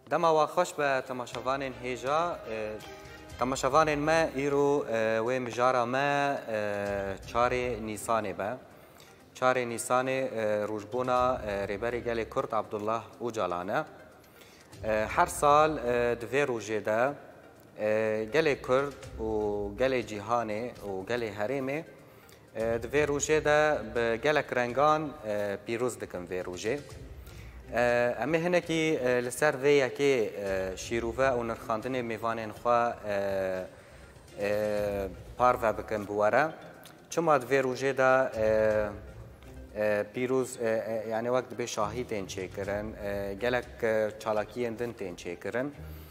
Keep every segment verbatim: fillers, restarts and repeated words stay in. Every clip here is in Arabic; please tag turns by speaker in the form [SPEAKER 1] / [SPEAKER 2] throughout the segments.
[SPEAKER 1] دما واخوش به تماشاوان هیجا تماشاوان ما ایرو و مجارا ما چار نیسانه با چار نیسانه روجبونا ریبری گل کرد عبدالله اوجالانه هر سال دوی روجه ده گل کرد و گل جیهانه و گل هریمه دوی روجه ده به گل کرنگان پیروز دکن وی روجه اما هنکی لسر وی که شیروه و نرخاندن میوان خوا پار و بکن بواره چما دوی روجه ده پیروز یعنی وقت به شاهی تین چه کرن گلک چالاکی اندن تین چه کرن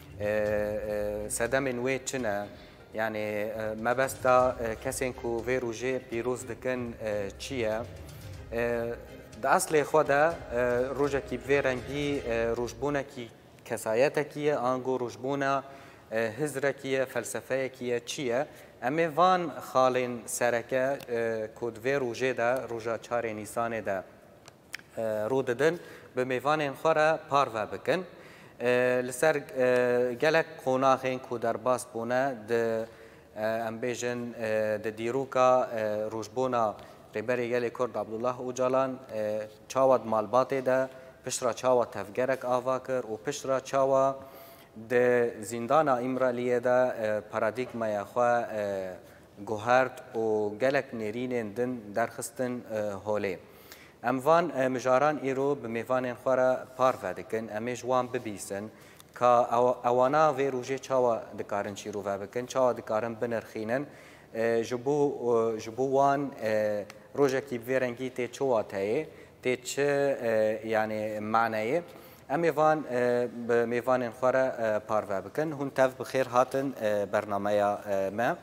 [SPEAKER 1] سدم نوی چنه یعنی مبستا کسی کو وی روجه پیروز دکن چیه د اصل خدا روجه کی به رنگی روجبونه کی کسایت کی آنگو روجبونه هزره کی فلسفه کی چیه اما وان خالین سرکه کود و روجه ده روجه چهار نیسان ده رو ددن به میوان خورا پار و بکن لسر گلک قوناخین کو در باست بونه ده ام بیجن ده دیروکا روجبونه ریبری گلی کرد عبدالله اوجالان چاواد مالباته ده پشرا چاواد تفگرک آوا کر و پشرا چاواد ده زندان امرالیه ده پارادیگمای خواه گوهرد و گلک نیرین دن درخستن هوله اموان مجاران ایرو به میوان خواه پار ودکن امیش وان ببیسن که اوانا وی روژه چاوا دکارن چیرو بکن چاوا دکارن بنرخینن جبو جبو وان روژه کی بیرنگی تی چواتای تی چه یعنی معنیه امیوان به میوان خوره پارو بکن هون تف بخیر هاتن برنامه ما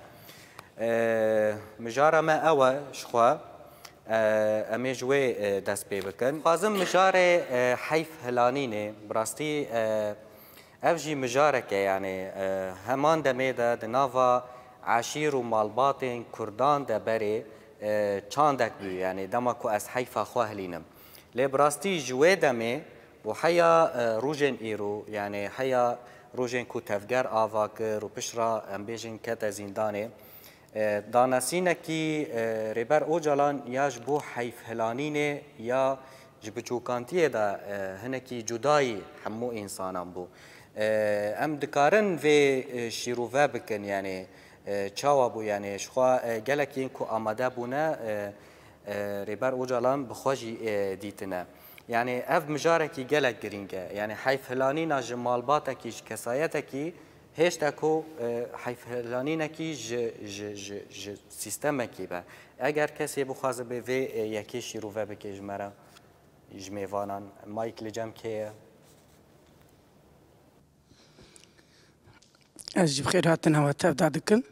[SPEAKER 1] مجاره ما اوه شخوا امی جوی دست پی بکن خازم مجاره حیف هلانینه براستی افجی مجاره که یعنی همان دمه ده دناوا عشیر و مالباتین کردان ده بری چاندک بی یعنی دما کو از حیفا خواه لینم لی براستی جوی دمه و حیا روجن ایرو یعنی حیا روجن کو تفگر آوا کر و پشرا ام بیجن کت زندانه دانسینه کی ریبر اوجالان یا جبو حیف هلانینه یا جبچوکانتیه دا هنکی جدای همو انسانان بو ام دکارن و شیروه بکن یعنی چاوا بو یعنی شخوا گلکی کو آماده بونه ریبر اوجالان بخواجی دیتنه يعني اف مجاركي جلك جرينجا يعني حيث هلانينا جمالباتكي كسايتكي هيش تاكو حيث هلانينكي ج ج ج ج سيستمكي با اگر كسي بخواز به في يكيشي رو بكي جمرا جميفانان مايك لجم كي
[SPEAKER 2] اجي بخير هاتنا وتاف دادكن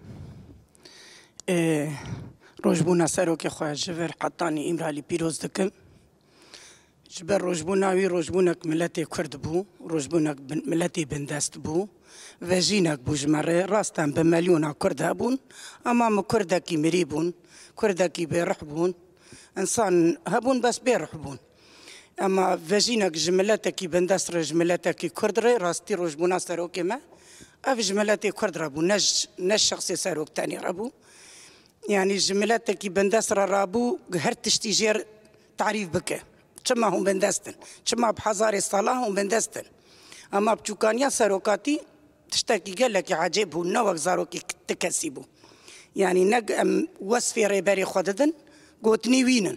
[SPEAKER 2] روجبونا ساروكي خويا جبر حطاني امرالي بيروز دكن جبر روجبوناوی روجبونک ملتی کرد بو روجبونک ملتی بندست بو و جینک بو جمره راستن به میلیون کرد هبون اما م کردکی مری بون کردکی برح بون انسان هبون بس برح بون اما و جینک جملتکی بندست را جملتکی کرد را راستی روجبونا سروک ما اف جملتی کرد را بو نج نج شخصی سروک تانی را بو یعنی جملتکی بندست را رابو هر تشتیجر تعریف بکه چما هم بندستن چما بحزار صلاح هم بندستن اما بچوکانیا سروکاتی تشتكي قال لك عجيب نوك زاروكي تكسبوا يعني نق وصفي ريباري خددن قوتني وينن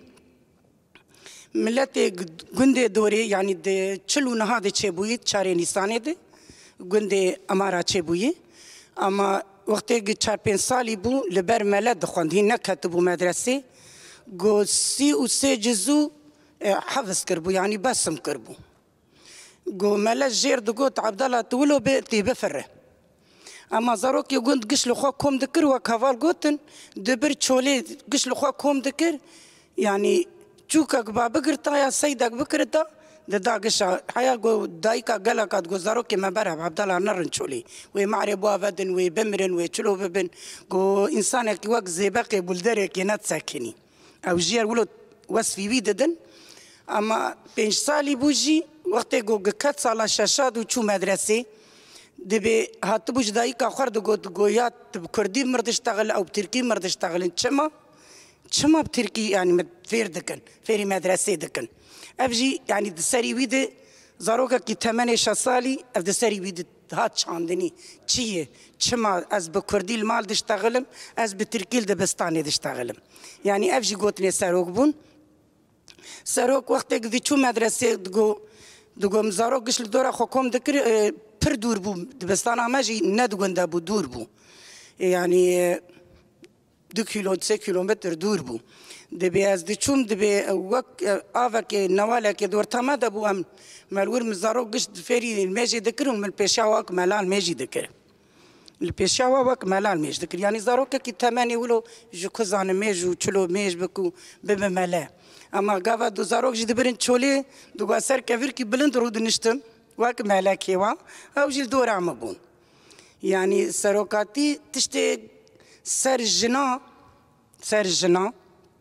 [SPEAKER 2] ملتي قندي دوري يعني دي تشلو نهادي تشيبوي تشاري نيساني دي قندي امارا تشيبوي اما وقتي تشار بين سالي بو لبر ملت دخوند هنا كتبوا مدرسه قو سي و سي جزو حفظ كربو يعني بسم كربو قو ملاش جير دقوت عبد الله تولو بيتي بفره اما زاروك يقول قشلو خوا كوم ذكر وكافال قوتن دبر تشولي قشلو خوا كوم ذكر يعني تشوكك بابكرتا يا سيدك بكرتا دا قشا حيا قو دايكا قالك قو زاروك ما برهب عبد الله نرن تشولي وي معرب وافدن وي بمرن وي تشلو ببن قو انسانك وقت زي باقي بولدرك ينات ساكني او جير ولو وصفي بيددن اما پنج سالی بوجی وقتی گو گکت سالا ششاد و چو مدرسه دبی هات بوج دایی که خورد گو گویات کردی مردش تغل او ترکی مردش تغلن چما چما بترکی يعني فير دكن فيري مدرسة دكن أبجي يعني دسري ويد زاروكا كي ثمانية شصالي أف دسري ويد هات شاندني چيه چما از بكردي المال دشتغلم از بتركيل دبستاني دشتغلم يعني أبجي قوتني ساروك بون ساروك وقت دي چو مدرسة دقو دقو مزاروك قش لدورا خوكم دكر پر دور بو دبستانا ماجي ندقون دابو دور بو يعني دو کیلو سه کیلومتر دور بو دبی از دیچوم دبی وقت آوک نواله دور تمام دبو هم ملور مزارو قشت فری الماجي ذكرهم من البيشاوك ملال ماجي ذكر البيشاوك ملال ماجي ذكر يعني زاروك كي ثمانية ولو جو كزان ماجو چلو ماج بكو بب ملا اما قاوا دو زاروك جي دبرن چولي دو قاسر كفر كي بلند رود نشتم وك ملا كيوا او جيل دور عم بون يعني سروكاتي تشتي سر جنا سر جنا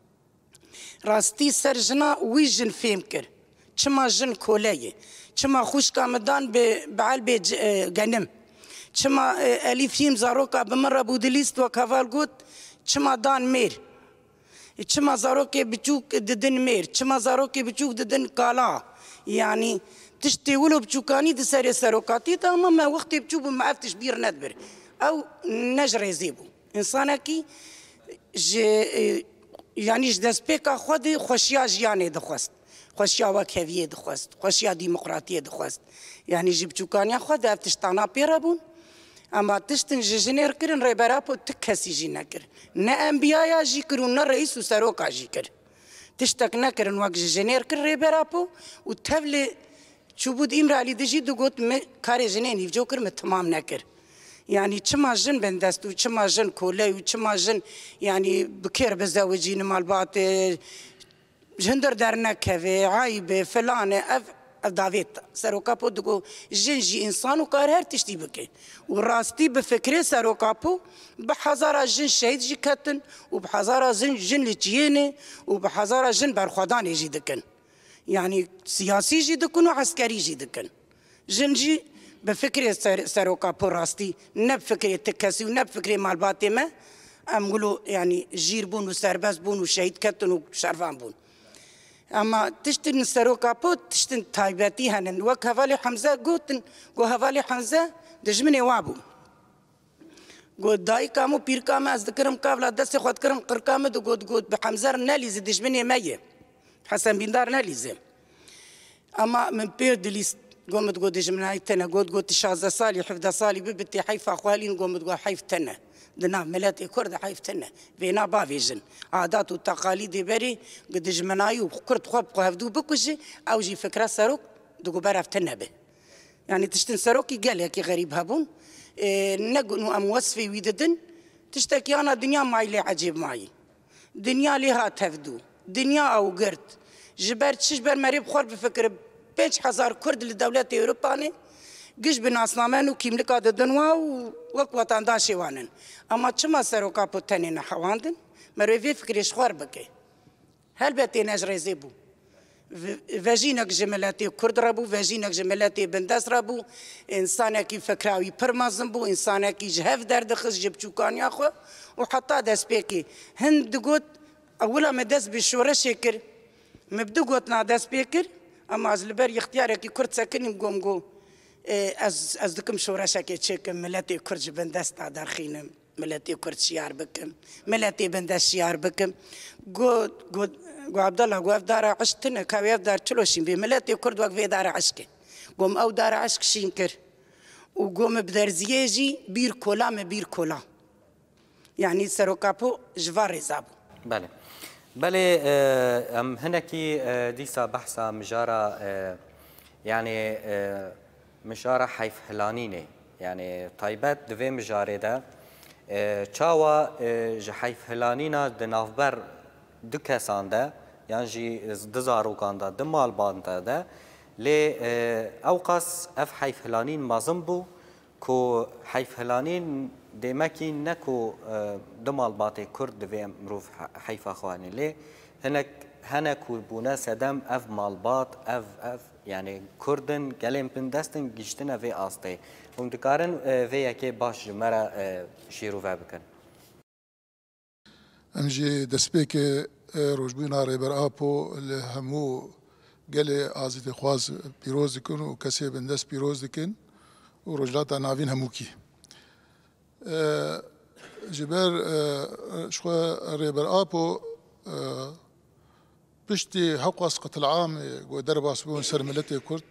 [SPEAKER 2] راستي سر جنا وي جن فهم كر چما جن كولايه چما خوش كامدان بعل بي غنم چما اليفيم زاروكا بمره بودليست وكافال قوت چما دان مير چما زاروكي بچوك ددن مير چما زاروكي بچوك ددن كالا يعني تشتي ولو بچوكاني دسر سروكاتي تمام ما وقت بچوب ما عرفتش بير ندبر او نجري زيبو انسانكي ج يعني دست بيكا خود خوشيا جياني دخواست خوشيا وكهوية دخواست خوشيا ديمقراطية دخواست يعني جبتو كان خود افتشتانا بيرابون اما تشتن جنير كرن ريبرابو تكسي جي نكر نا انبياء جي كرون نا رئيس وسروكا جي كر تشتك نكرن وقت جنير كر ريبرابو وتفلي شبود امرالي دجي دقوت كاري جنين يفجو كر تمام نكر يعني چما جن بندست و چما جن کوله و چما جن يعني بكير بزوجين مال بعض جندر در نكوي عيب فلان اف دافيت سروكابو دغو جنجي انسان وكار هر تشتي بكي وراستي بفكري سروكابو بحزارة جن شهيد جي كتن وبحزارة جن جن لجيني وبحزارة جن برخدان يجي دكن يعني سياسي جي دكن وعسكري جي دكن جنجي بفكرة سروكا براستي نب فكرة تكسي ونب فكرة مال باتمة أمقولوا يعني جير بون وسرباز بون وشهيد كتن وشرفان بون أما تشتن سروكا بو تشتن تايباتي هنن وك هفالي حمزة قوتن قو هفالي حمزة دجمني وابو قو داي كامو بير كاما از دكرم كافلا دستي خود كرم قركامة دو قود قود بحمزة ناليزي دجمني مية حسن بندار ناليزي أما من بير دليست قومت قود جمناي تنا قود قود شازة صالي حفظة صالي ببتي حيف أخوالين قومت قود حيف تنا دنا ملاتي كرد حيف تنا بينا بافيجن عادات وتقاليد بري قد جمناي وكرد خوب قهفدو بكوجي أو جي فكرة سروك دقو بعرف تنا به يعني تشتن سروكي قال ياكي غريب هابون إيه نقنو أم وصفي ويددن تشتكي أنا دنيا معي لي عجيب معي دنيا ليها تفدو دنيا أو قرد جبرت شجبر مريب خور بفكر بيش حزار كرد للدولة أوروباني قش بناسنامن وكيملكا ددنوا ووك وطن داشيوانن أما چما سروكا بوتنين حواندن مروي فكريش خوار بكي هل بيتي نجري زيبو فاجينك جملاتي كرد رابو فاجينك جملاتي بندس رابو إنسانك فكراوي برمازن بو إنسانك جهف دردخز جبچوكان ياخو وحتى دس بيكي هند قوت أولا مدس بشورة شكر مبدو قوتنا دس بيكر اما از لبر اختیاره کی کرد سکنیم گم گو از از دکم شورشا که چکم ملتی کرد بندست در خینم ملتی کرد شیار بکم ملتی بندست شیار بکم گو گو گو عبدالله گو افدار عشتنه کاوی افدار چلوشیم بی ملتی کرد وقت وی دار عشق گم او دار عشق شین کر و گم بدرزیه جی بیر کولا م بیر کولا يعني سروكابو جوار رزابو
[SPEAKER 1] بله بله ام هناكي ديسا بحثا مجارة يعني مجارة حيف هلانيني يعني طيبات دوي مجارة ده چاوا جي حيف هلانينا دنافبر دو كسان ده يعني جي دزاروكان ده دمال بانتا ده لي اوقاس اف حيف هلانين مازنبو كو حيف هلانين ديماكي نكو دمال باتي كرد دوي مروف حيف اخواني لي هناك هنا كوبونا سدم اف مالبات اف اف يعني كردن گلیم پندستن گشتن في آسته هم دکارن في یکی باش جمرا شیرو و بکن
[SPEAKER 3] امجي دسبيك روجبونا ريبر ابو لهمو قالي ازيت خواز بيروز دكن وكسي بندس بيروز دكن ورجلاتا نافين هموكي جبر شو ريبر ابو بشتي حقوس قتل عام ودرب اسبون سرملتي كرد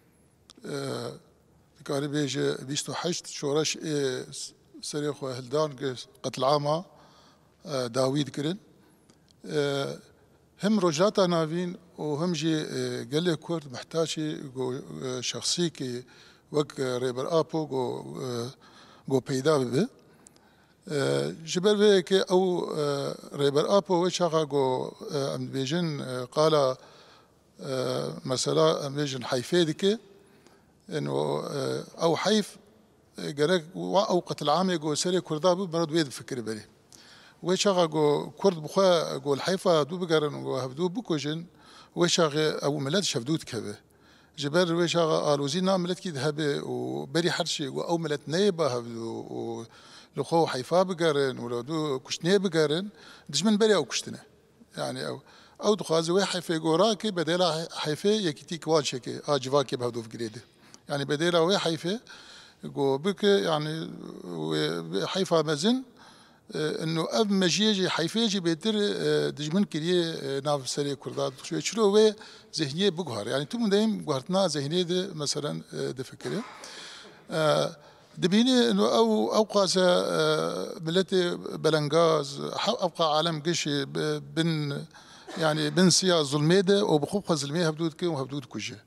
[SPEAKER 3] ذكاري بيجي بيستو حشت شورش سريخو هلدان قتل عامه داويد كرن هم رجاتا نافين وهم جي قال كرد محتاجي شخصي كي وك ريبر ابو جو جو بيدا به جبر بك او ريبر ابو وشاغا جو ام بيجن قال مثلا ام بيجن حيفيدك انه او حيف قالك او قتل عامي جو سري كردابو برد ويد فكر بالي وشاغا جو كرد بخوا جو الحيفا دو بقرن وهبدو بكوجن وشاغا او ملاد شفدوت كبه جبر وشاغا الوزينا ملات كي ذهب وبري حرشي او ملات نيبه هبدو لخو حيفا بقرن ولا دو كشني بقرن دجمن بري او كشتنا يعني او او دخازي وي حيفا جو راكي بدلا حيفا يكتي كوال شكي اجواكي بهدو فكريده يعني بدلا وي حيفا جو بك يعني حيفا مزن انه اب مجيجي حيفيجي بيتر دجمن كريه ناف سري كرداد شو شلو وي ذهنيه بقهر يعني تو دايم قهرتنا ذهنيه ده مثلا ده فكره دبيني انه او اوقاس بلتي بلنغاز ابقى عالم قشي بن يعني بن سيا ظلميده وبخوف ظلميه هبدود كي وهبدود كوجه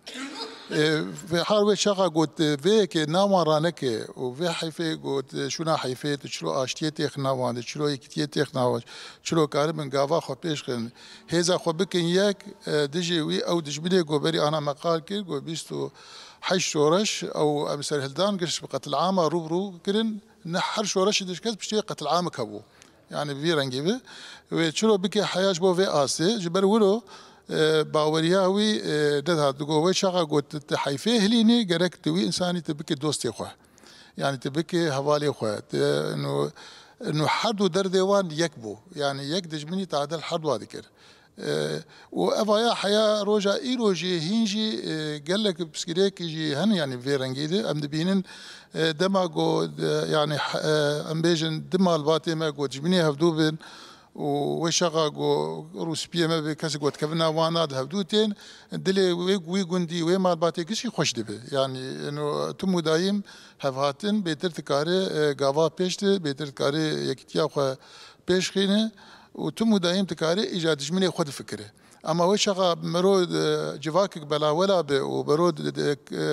[SPEAKER 3] في حال شغا قلت فيك ناما رانك وفي حيفي قلت شو حيفي تشلو اشتيتي خناوان تشلو يكتيتي خناوان تشلو كارب من قافا خو بيش خن هذا خو بكن ياك دجي وي او دجبلي قبري انا مقال كي قو بيستو حش شورش او امسر هلدان قرش بقتل عامه روبرو كرن نحر شورش دشكز بشتي قتل عامه كبو يعني بيرنجي به وتشلو بكي حياج بو في اسي جبر ولو باورياوي ده دغه شغا قلت حيفيه ليني جرك توي انساني تبكي دوستي خو يعني تبكي حوالي خو انه انه حد در ديوان يكبو يعني يكدج مني تعدل حد وذكر وافايا حياه روجا ايروجي هينجي قال لك بسكريك يجي هن يعني في رنجيده ام دبينن دما جو يعني ام بيجن دما الباتي ما جو جبني هفدوبن وشغا جو روسبيه ما بكاس قوت كفنا وانا هبدوتين دلي وي غوندي وي مال باتي كشي خوش دبي يعني انه تم دايم هفاتن بيتر تكاري غاوا بيشت بيتر تكاري يكتيا خو بيشخينه وتم دايم تكاري ايجاد جمني خود فكره اما وشغا مرود جواك بلا ولا وبرود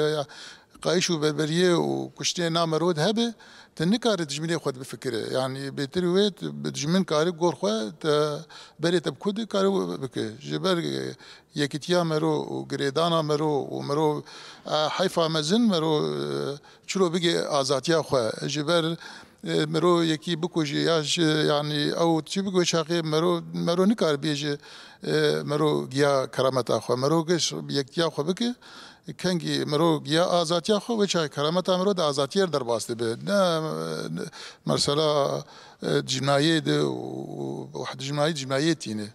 [SPEAKER 3] قايشو بربريه وكشتي نامرود هبه تنكار تجمني خود بفكره يعني بترويت بتجمن كاري غور خو بري تبكود كاري بك جبر يكتيا مرو وغريدانا مرو ومرو حيفا مزن مرو شلو بيجي ازاتيا خو جبر مرو يكي بكوجي يعني او تشبكو شاقي مرو مرو نكار بيجي مرو جيا كرامتا خو مرو كش يكتيا خو بك کنگی مرو گیا آزادی خو وچای کرامت مرو د آزادی در باسته به نه مثلا جنایه ده واحد جنایه جنایه تینه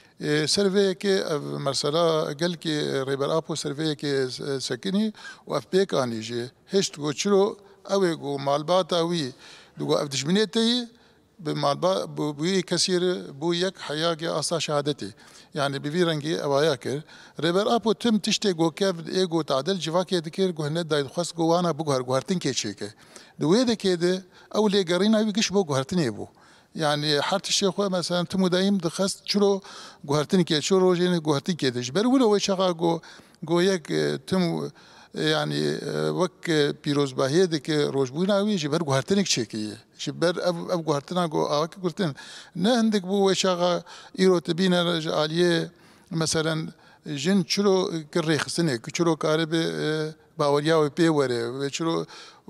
[SPEAKER 3] سرفي كي مثلا قال كي ريبر ابو سرفي كي سكني واف بيك انيجي هيش تقولوا اوي جو مالباتا وي دو اف دجمنيتي بمالبا بوي كثير بويك حياك اصلا شهادتي يعني بفيرنجي اواياكر ريبر ابو تم تشتي جو كيف ايجو تعدل جواكي دكير جو هند داي خاص جو انا بوغر غارتين كيشيكه دوي دكيده او لي غارينا ويكش بو غارتين يبو يعني حارت الشيخ مثلا تمو دايم دخست شلو غارتين كي شو روجين غارتين كي دش بر ولا وشغا جو جو يك تم يعني وك بيروز باهيد كي روجبونا وي جبر غارتين كشيكي شبر اب اب غارتنا جو اك قلتن نه عندك بو وشغا ايرو تبينا عليه مثلا جن شلو كريخ سنه شلو كارب باوريا و بي وره شلو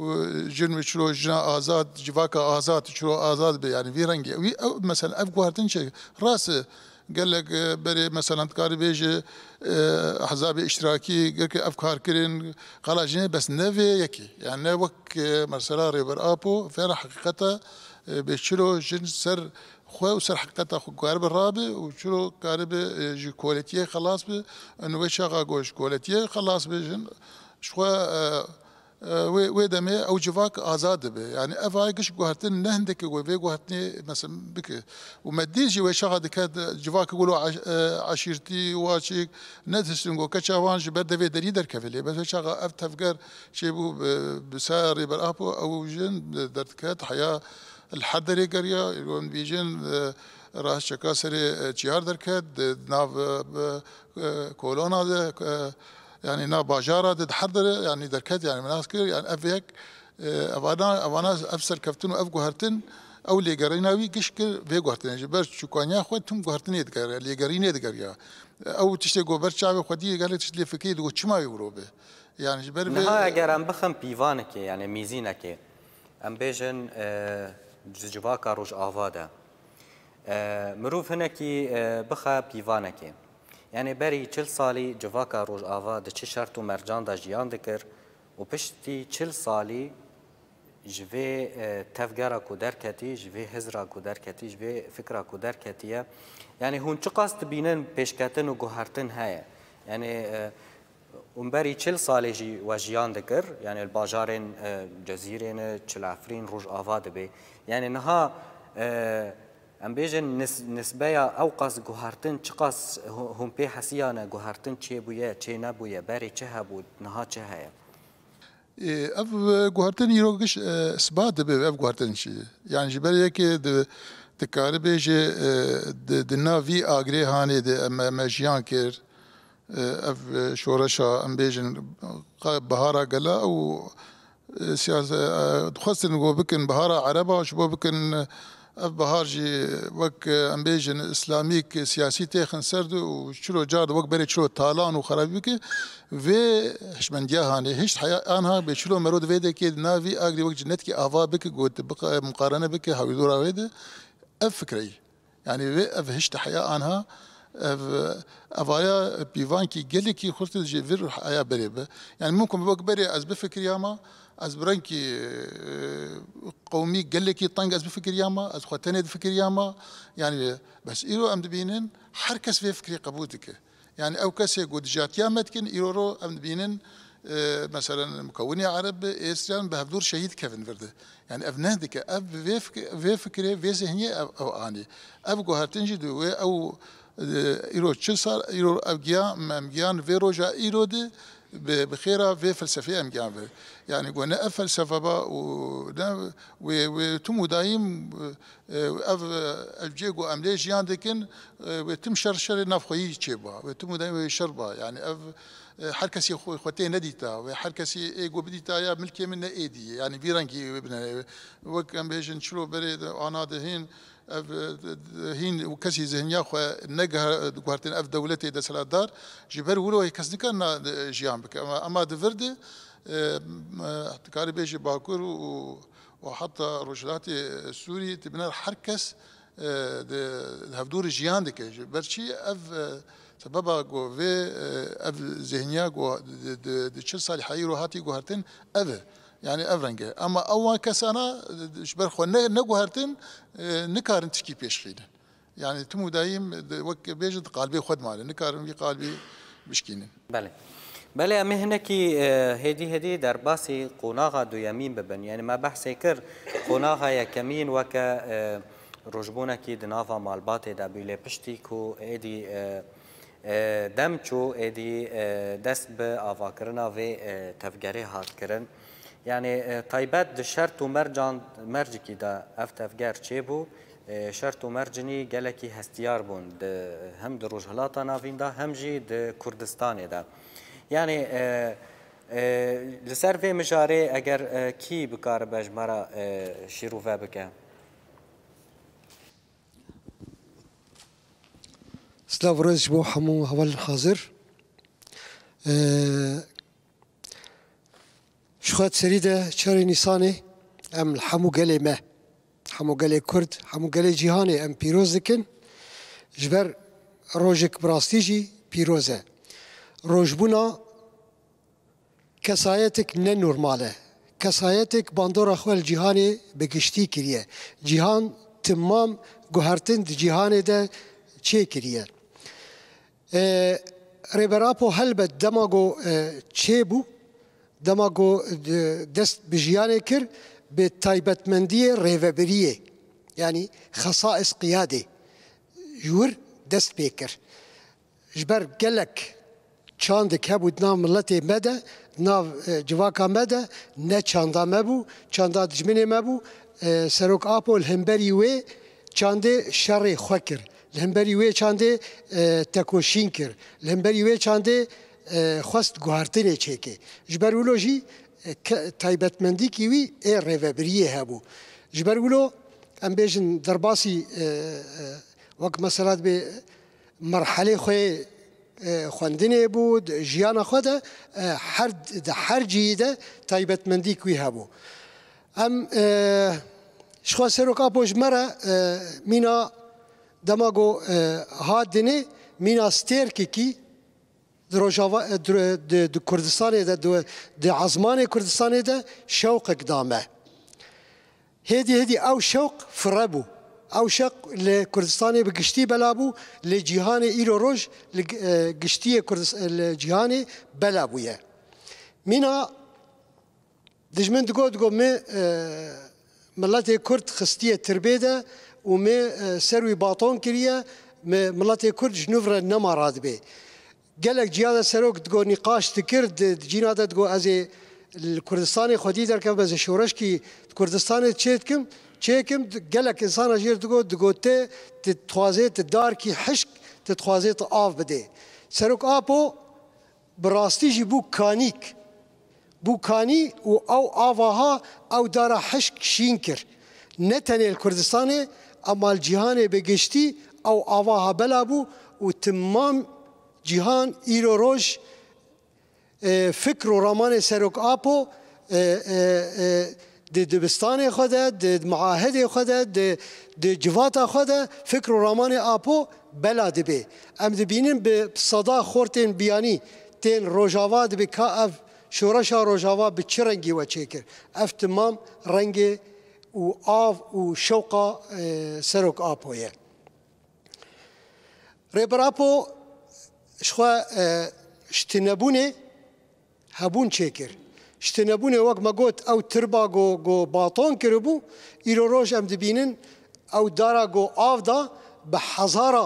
[SPEAKER 3] جن شلو جنا آزاد جواكا آزاد شلو آزاد به يعني في رنگي مثلا اب غارتن شيء راس قال لك بري مثلا تكاري بيجي احزاب اشتراكي قال لك افكار كرين قال بس نافي يكي يعني نوك مرسلا ريبر ابو فعلا حقيقته بيشلو جن سر خو وسر حقيقته خو قارب الرابع وشلو قارب جي كواليتي خلاص ب انه وش غاغوش كواليتي خلاص بجن شو ويدمي او جواك ازاد به يعني افايقش قهرتن نهندك وفي قهرتني مثلا بك وما تديجي وشغا دكاد جواك يقولوا عشيرتي واشيك نتسنغو كشاوان جبر في دريدر كفلي بس شغا افتفقر شيبو بسار برابو او جن دركات حياه الحدري قريه يقولون بيجن راس شكاسري تشيار دركات ناف كورونا يعني نا باجارة تحضر يعني دركات يعني مناسك يعني أفيك أفانا أفانا أفسر كفتن وأف جهرتن أو اللي جريناوي كشكل في جهرتن جبر شكوانيا خود تم جهرتن يتجري اللي جريني يتجري أو تشتي جبر شعبي خدي قال تشتي فكيد وتشما يوروبه يعني جبر
[SPEAKER 1] نها أجر أم بخم بيفانك يعني ميزينك أم بيجن جواك روج آفادا مروف هناكي بخا بيفانك يعني بري چل سالی جواکا روز آوا ده چه شرط و مرجان دا جیان دکر و پشتی چل سالی جوی تفگرا کو درکتی جوی هزرا کو درکتی جوی فکرا کو درکتیه يعني هون چه قاست بینن پیشکتن و گوهرتن هاي يعني اون بري چل سالی جی و جیان دکر يعني الباجارين جزيرين چل عفرين روز آوا دبي يعني نها ام بيجن نسبه اوقاس گوهرتن چقاس هم پی حسیانه گوهرتن چه بویه چه نبویه بری چه هبود نها چه هيا
[SPEAKER 3] اف گوهرتن يروقش اثبات به اف گوهرتن شي يعني جبر يكي تكار بيجي دنا في اغري هاني د ماجيان كير اف شورشا ام بيجن بهارا قلا او سياسه خاصه نقول بكن بهارا عربه شبو بكن اف بهار جي وك امبيجن اسلاميك سياسي تيخن سرد وشلو جاد وك بري شلو تالان وخرابيك في هشمنديا هاني هش حياه انها بشلو مرود فيدك نافي اغري وك جنت كي افا بك قلت بقى مقارنه بك هاوي دورا ويد اف فكري يعني في اف هش حياه انها افايا بيفان كي قالك خرت جي فير حياه بريبه يعني ممكن بوك بري از بفكر ياما از برانكي قومي قال لك طنق از بفكر ياما از خوتني بفكر ياما يعني بس ايرو ام دبينن حركس في فكري قبوتك يعني او كاسي قد جات يامتكن ايرو ام دبينن مثلا مكوني عرب اسران بهدور شهيد كيفن فرده يعني افنادك اف في فكري في ذهنيه او اني اف جوهرتنجي دو او ايرو تشصار ايرو ابجيا مامجيان في روجا ايرو دي بخيرة في فلسفية أمجان يعني قلنا فلسفة با وتم دايم أف الجيجو أملي جيان دكن وتم شرشر نافخي تشيبا وتم دايم شربا يعني أف حركسي خوتي نديتا وحركسي إيجو بديتا يا ملكي من إيدي يعني بيرانكي ابن وك أم بيجن شلو بريد أنا دهين هين وكسي ذهنيا خو نجها قارتين اف دولتي د سلادار جبر ولو كسن كان جيام بك اما دفرد احتكاري بيجي باكور وحتى رجلاتي السوري تبنى حركس الهفدور جيان دك برشي اف سببا جو في اف ذهنيا جو د تشل صالح حيرو هاتي قارتين اف يعني افرنجه اما اول كسانا شبر خو نجوهرتن نكارن تشكي بيشخيدن يعني تمو دايم وك بيجد قلبي خد ماله نكارن بي قلبي بشكينن
[SPEAKER 1] بله بله ام هنكي هدي هدي در باسي قوناغا دو يمين ببن يعني ما بحث كر قوناغا يكمين وك رجبونا كي دنافا مالبات دابيله بشتيكو ادي دمچو ادي دست به افاكرنا في تفجري هات كرن يعني طيبات د شرط و مرجان مرجكي دا افتفجار چيبو شرط و مرجني گلكي هستيار بون هم د روجهلاتا نافين دا هم جي د كردستان دا يعني لسر في مجاري اگر كي بكار بجمرا شيروفا بك
[SPEAKER 4] سلاف روز بو حمو هول حاضر شخات سريدة شهر نيساني ام الحمو قالي ما حمو قالي كرد حمو قالي جيهاني ام بيروز دكن جبر روژک براستیجی پیروزه روژبونا کسایتک نه نورماله کسایتک باندورا خوال جهانی بگشتی کریه جهان تمام گوهرتن جهانی ده چه کریه ریبراپو هلبت دماغو چه بو دماغو دست بجیانه کر به تایبتمندی ریوبریه یعنی خصائص قیاده جور دست بیکر جبر گلک چاندک هبود نام ملت مده ناو جواکا مده نه چاندا مبو چاندا دجمنه مبو سروک آپو الهمبری وی چانده شر خوکر الهمبری وی چانده تکوشین کر الهمبری وی چانده خواست گوهرتنه چیکه جبر ولوجی تایبتمندی کیوی ای ریوبریه هبو جبر ولو ام بیجن درباسی وقت مثلا به مرحله خوی خواندنه بود جیان خود هر هر جیده تایبتمندی کوی هبو ام شخص سروکا پوش مره مینا دماغو هادنه مینا ستیر کی کی دروجاوا د کردستان ده د عظمان کردستان ده شوق اقدامه هدی هدی او شوق فربو او شق لكردستان بقشتي بلابو لجهان ايرو روج لقشتي الجهان بلابويا منا دجمن دقو دقو مي ملاتي كرد خستية تربيده ومي سروي باطون كريا ملاتي كرد جنوفرا نما رادبي قالك جياده سروك دقو نقاش تكرد جيناده دقو ازي الكردستاني خدي دركم بز شورشكي كردستاني تشيتكم چیکم گلک انسان اجیر دگو دگوته تتوازه تدار کی حشک تتوازه آف بده سرک آپو براستی جی بو کانیک بو کانی و او آواها او دارا حشک شینکر نه تنه الکردستانه اما الجهان بگشتی او آواها بلابو و تمام جهان ایرو روش فکر و رامان سرک آپو د دبستان خوده د معاهد خوده د د جوات خوده فکر و رامان آپو بلا دبی ام دبینیم به صدا خورتین بیانی تین روجاوا دبی که اف شورشا روجاوا به چه رنگی و چیکر اف تمام رنگ و آف و شوقا سروک آپویه ریبر آپو شخوا شتنبونه هبون چیکر شتنبونه وقت ما قلت او تربا جو جو باطون كربو إيرو روش ام دبينن او دارا جو آفدا بحزارة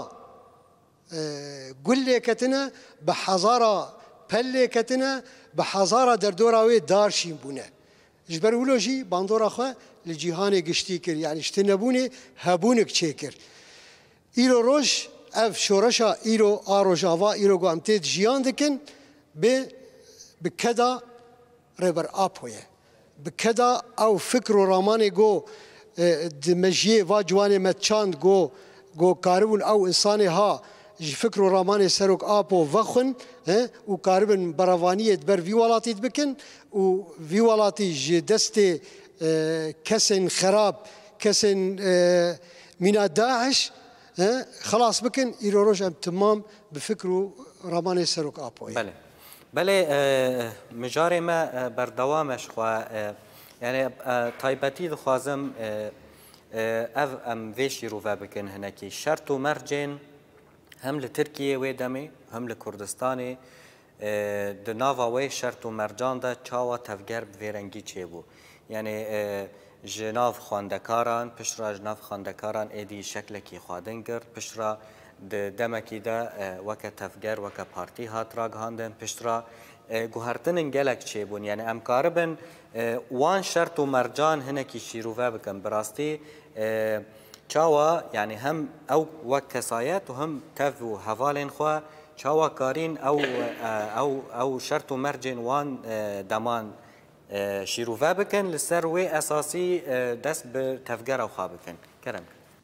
[SPEAKER 4] قل كتنا بحزارة بل كتنا بحزارة دردوراوي دارشين بونه جبر ولوجي باندورا خوا لجيهان قشتي كر يعني شتنبونه هبونك تشيكر إيرو روش اف شورشا إيرو آرو جافا إيرو جو امتد جيان دكن ب بكدا ريبر آبوية بكذا أو فكر راماني جو دمجيه واجواني متشاند جو جو كاربون أو إنساني ها فكر راماني سروك آبو وخن وكاربون برافانية بر فيولاتي بكن وفيولاتي جدستي كسن خراب كسن من داعش خلاص بكن يروج تمام بفكروا راماني سروك آبوية.
[SPEAKER 1] بله بله مجاری ما بردوامش خوا یعنی تایبتی دخوازم اف ام ویشی رو بکن هنکی شرط و مرجین هم لترکیه و دمی هم لکردستانی د ناوا و شرط و مرجان ده چاوا تفگر بویرنگی چه بو یعنی جناف خواندکاران پشرا جناف خواندکاران ایدی شکلکی خوادن کرد پشرا دمکی ده وکه تفگر وکه پارتی هات راگ هاندن پشترا گوهرتنن گلک چه بون یعنی امکاربن وان شرط و مرجان هنکی شیروه بکن براستی چاوا یعنی هم او وک کسایت و هم تف و حوالین خواه چاوا کارین او او او شرط و مرجن وان دمان شیروه بکن لسر و اساسی دست به تفگر او خواه بکن کرم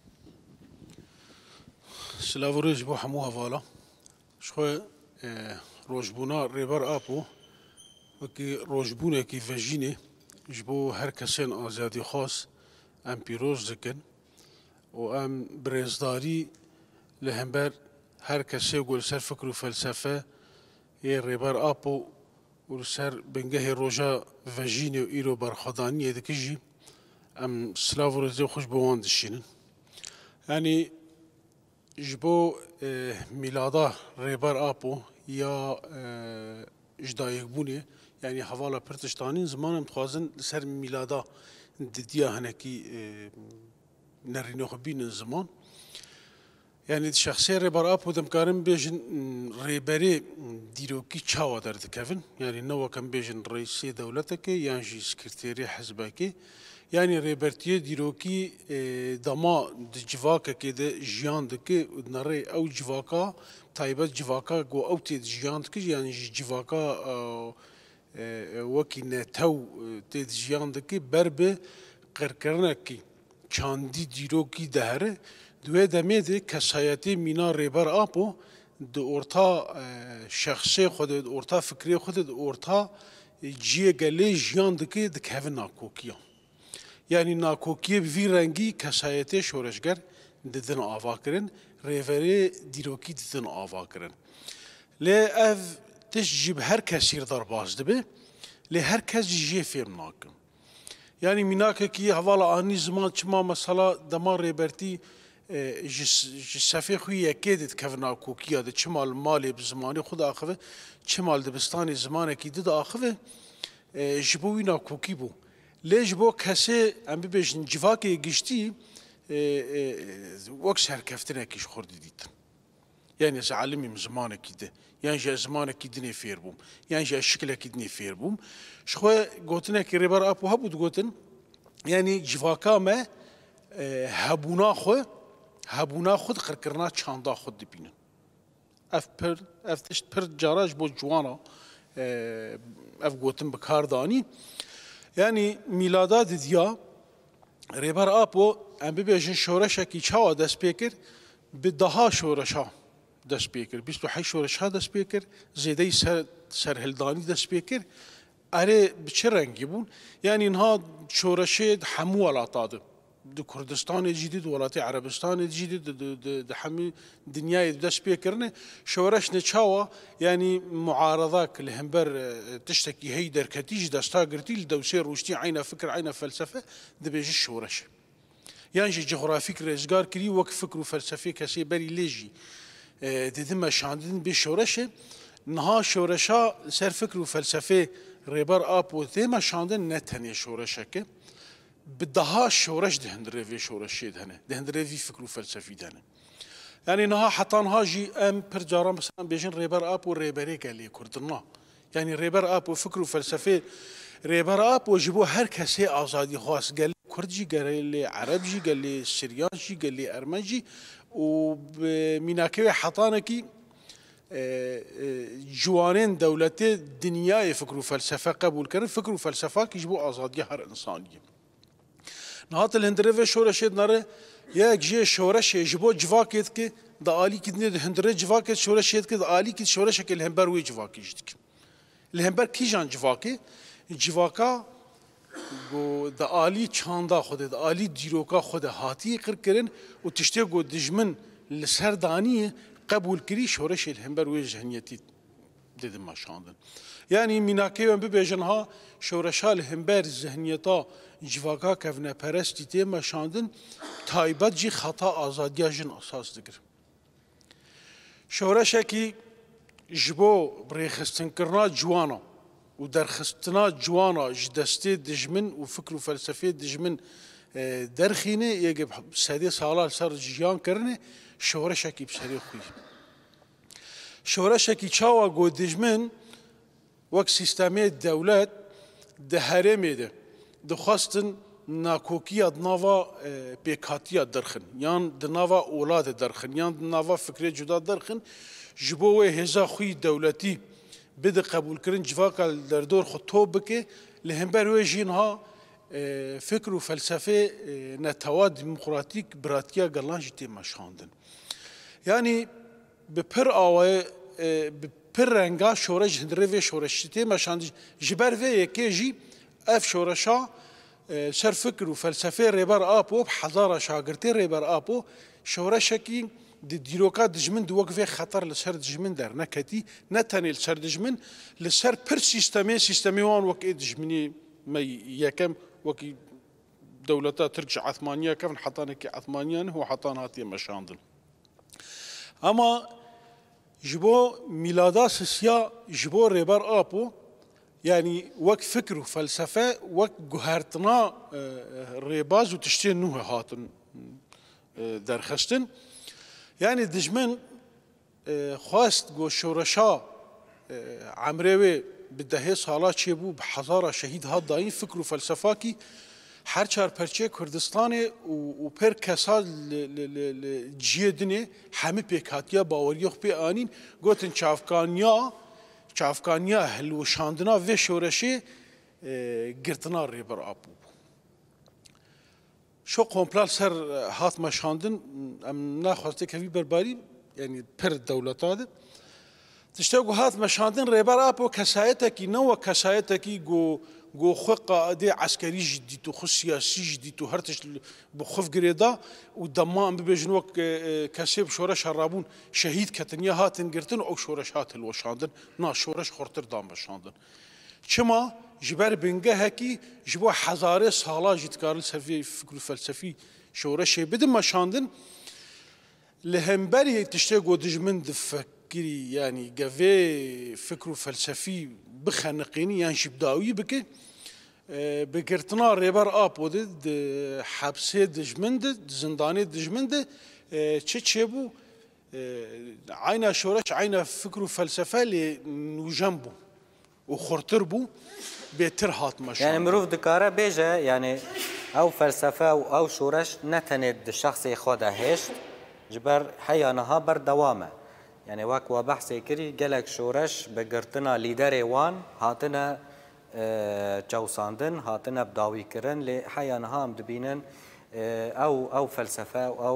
[SPEAKER 5] سلاو روز بو همو حوالا شخو روزبونا ریبر آپو وکی روزبونه کی وجینه جبو هر کسین آزادی خاص ام پیروز دکن و ام برزداری لهمبر هر کسی گل سر فکر و فلسفه یه ریبر آپو و سر بنگه روژا وجینی و ایرو برخدانی دکجی ام سلاو روزی خوش بوان دشینن یعنی جبو میلادا ریبر آپو یا اجدایک بونی یعنی حوالا پرتشتانین زمانم تخوازن سر میلادا ددیا هنکی نرینو خبین زمان یعنی شخصی ریبر آپو دمکارم بیجن ریبری دیروکی چاوا درد کفن یعنی نو کم بیجن رئیسی دولتکی یعنی جی سکرتیری حزبکی یعنی ریبرتیه دیروکی دما جواکا که ده جیان دکی نره او جواکا تایبت جواکا گو او تید جیان دکی یعنی جواکا وکی نتو تید جیان دکی بربه قرقرنکی چاندی دیروکی دهره دوی دمه ده کسایتی مینا ریبر آپو ده ارتا شخصی خود ده ارتا فکری خود ده ارتا جیه گلی جیان دکی دکهوه ناکوکیان یعنی ناکوکیه بوی رنگی کسایتی شورشگر ددن آوا کرن ریوری دیروکی ددن آوا کرن لی اف تش جیب هر کسی در باز دبه لی هر کس جیه فهم ناکن یعنی میناکه کی حوالا آنی زمان چما مثلا دمار ریبرتی جسافی خوی یکیدت که ناکوکیه ده چمال مالی بزمانی خود آخوه چمال دبستانی زمانه کی دد آخوه جبوی ناکوکی بو لیج بو کسی ام بیشن جواکی گشتی وقت سرکفتنه کیش خوردی دیدن یعنی از عالمی زمانه کیده یعنی جا زمانه کیدنی فیر بوم یعنی جا شکل کیدنی فیر بوم شخوه گوتنه که ریبر آپو هبود گوتن یعنی جواکا ما هبونا خو هبونا خود خرکرنا چاندا خود دبینن اف پر اف تشت پر جاراج بو جوانا اف گوتن بکار دانی یعنی میلادا دیدیا ریبر آپو ام بیشن شورشا کی چاوا دست پیکر به دها شورشا دست پیکر بیست و هشت شورشا دست پیکر زیده سر سرهلدانی دست پیکر اره بچه رنگی بون یعنی اینها شورشه همو ولاتاده دو کردستان جدید ولات عربستان جدید د همه دنیای دست پیکرنه شورش نچاوا یعنی معارضه که لهمبر تشتکی هی در کتیج دستا گرتی لدوسي روشتی عین فکر عین فلسفه دبیج شورش یعنی جغرافیک رزگار کری وک فکر و فلسفه کسی بری لیجی دیدم شاندن به شورش نها شورشا سر فکر و فلسفه ریبر آپ و تیم شاندن نتنی شورشه که بدها شورش دهندره في شورش دهنه دهندره في فكر وفلسفي دهنه يعني نها حتى نها جي ام برجارا مثلا بيجن ريبر اب وريبري قال لي كردنا يعني ريبر اب وفكر وفلسفي ريبر اب وجبوا هر كسي ازادي خاص قال لي كردجي قال لي عربجي قال لي سريانجي قال لي ارمنجي ومناكوي حطانكي جوانين دولتي دنياي فكر وفلسفه قبول كرن فكر وفلسفه يجبوا ازادي هر انسانيه نهات الهندره شورش نره یک جه شورش جبو جواکت که د عالی کدنی د هندره جواکت شورش که د عالی کد شورش که الهمبر وی جواکیش دک الهمبر کی جان جواکی جواکا گو د عالی چاندا خود د عالی دیروکا خود هاتی قر کرن و تشتی گو دجمن لسردانی قبول کری شورش الهمبر وی جهنیتی dedim maşandın. Yani minakeyem bibêjinha şewreşa li hember zihniyeta civaka kevneperestî tê meşandin taybet jî xeta azadiya jin asas dikir. Şewreşekî ji bo birêxistinkirinna ciwana û derxistina ciwana ji destê dijmin û fikr û felsefeyê dijmin derxîne yekê sedê sala li ser jiyan kirine şewreşekî bi serê xwe. شورشکی چاوا گو دجمن وک سیستمی دولت ده هرمی ده دخواستن ناکوکیه دناوا پیکاتیه درخن یان دناوا اولاد درخن یان دناوا فکری جدا درخن جبوه هزا خوی دولتی بده قبول کرن جواکا در دور خود توب بکه لهمبر وی جینها فکر و فلسفه نتوا دموکراتیک براتیا گلان جتی مشاندن یعنی به پر آوای به پر رنگا شورش هندره و شورشتی مشاند جبر و یکیجی اف شورشا سر فکر و فلسفه ریبر آپو حضار شاگرتی ریبر آپو شورشکی دیروکا دژمن دووەک خطر لەسەر دژمن دەرنەکەتی نەتەنێ لەسەر دژمن لەسەر پر سیستەمێ سیستەمیوان وەک ئێ دژمنی یەکەم وەکی دەوڵەتە ترکش عەثمانیەکەن حەتانێکی عەثمانیان و حەتان هاتیە مەشاندن. ئەما ji bo mîlada sisiya ji bo rêber apo yani wek fikr û felsefe wek guhertina rêbaz û tiştên nû hatin derxistin. Yani dijmin xwast got şoreşa emrê wê bi dehê sala çêbû bi hezara şehîd hat dayîn fikr û felsefakî her çarperçê Kurdistanê û pêr kesa li ciyê dinê hemî pêk hatiye baweriya xwe pê anîn gotin çavkaniya çavkaniya hilweşandina vê şoreşê girtina rêber apû. Şo komplal ser hat meşandin em naxwastek hevî berbarî yani pir dewleta de tiştek got hat meşandin rêber apû kesayetekî ne we kesayetekî got گو خو قاعده عسکری جدید و خو سیاسی جدید و هر تش بخوف گریدا و دمان ببیجن وک کسب شورش هرابون شهید کتنیا هاتن گرتن او شورش هات الوشاندن نا شورش خورتر دام بشاندن چما جبر بنگه هکی جبو هزاره سالا جدکار سفی فکر فلسفی شورش بدم مشاندن لهمبری تشته گو دجمن دفکری يعني قفي فكر فلسفي بخنقيني يعني شبداوي بك بكرتنا ريبر اب ودد حبسي دجمند زنداني دجمند تشيبو عينا شورش عينا فكر فلسفه اللي نجنبو وخرطر بو بيتر هات مش
[SPEAKER 1] يعني مروف دكاره بيجا يعني او فلسفه او شورش نتند شخصي خود هشت جبر حيانها بر دوامه يعني وك وبحث كري جلك شورش بقرتنا ليدر وان هاتنا جوساندن هاتنا بداوي كرن لحيانها مدبينن او او فلسفه او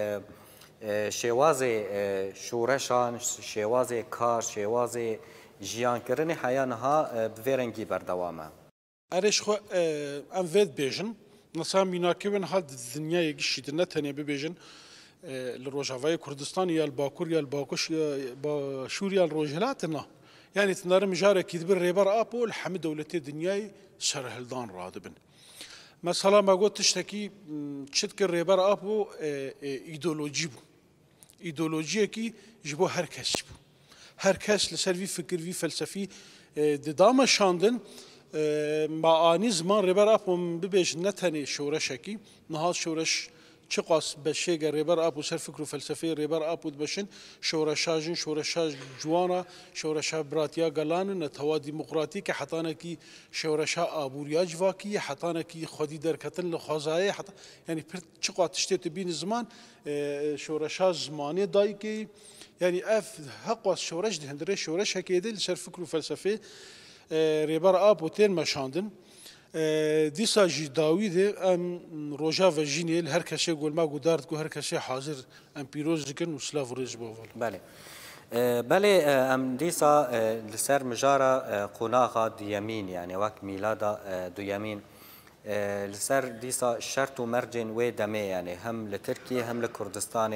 [SPEAKER 1] شوازي شورشان شوازي كار شوازي جيان كرن حيانها بفيرنجي بردوامه
[SPEAKER 5] ارش خو ام فيد بيجن نصام بيناكبن هاد الدنيا يجي نتني ببيجن لروجافاي كردستان يا الباكور يا الباكوش يا باشوريا الروجلاتنا يعني تنار مجارة كيدبر ريبر ابو الحمد دولتي دنياي شرهلدان رادبن مثلا ما قلت تشتكي تشتكي ريبر ابو ايديولوجي بو ايديولوجيا كي جبو هر كاس بو هر كاس لسر فكر في فلسفي ددام شاندن معاني زمان ريبر ابو ببيج نتني شورشكي نهاد شورش چقاس بشيغ ريبر ابو سر فكر فلسفي ريبر ابو بشن شورشاجن شورشاج جوانا شورشا براتيا غلان نتوا ديمقراطيك حتانكي شورشا ابوريا جواكي حتانكي خدي دركتن لخزاي حتى يعني چقا تشتت بين زمان شورشا زماني دايكي يعني اف حقوس شورش دهندري شورش هكيدل سر فكر فلسفي ريبر ابو تين مشاندن دیسا جی داویده ام روجا و جینیل هر کسی گل ما گودارد کو هر کسی حاضر ام پیروز دکن و سلاف ریز بوال.
[SPEAKER 1] بله. بله ام دیسا لسر مجارا قناغا دیامین يعني وقت میلادا دیامین لسر دیسا شرط و مرجن و دمه يعني هم لتركيا هم لكردستان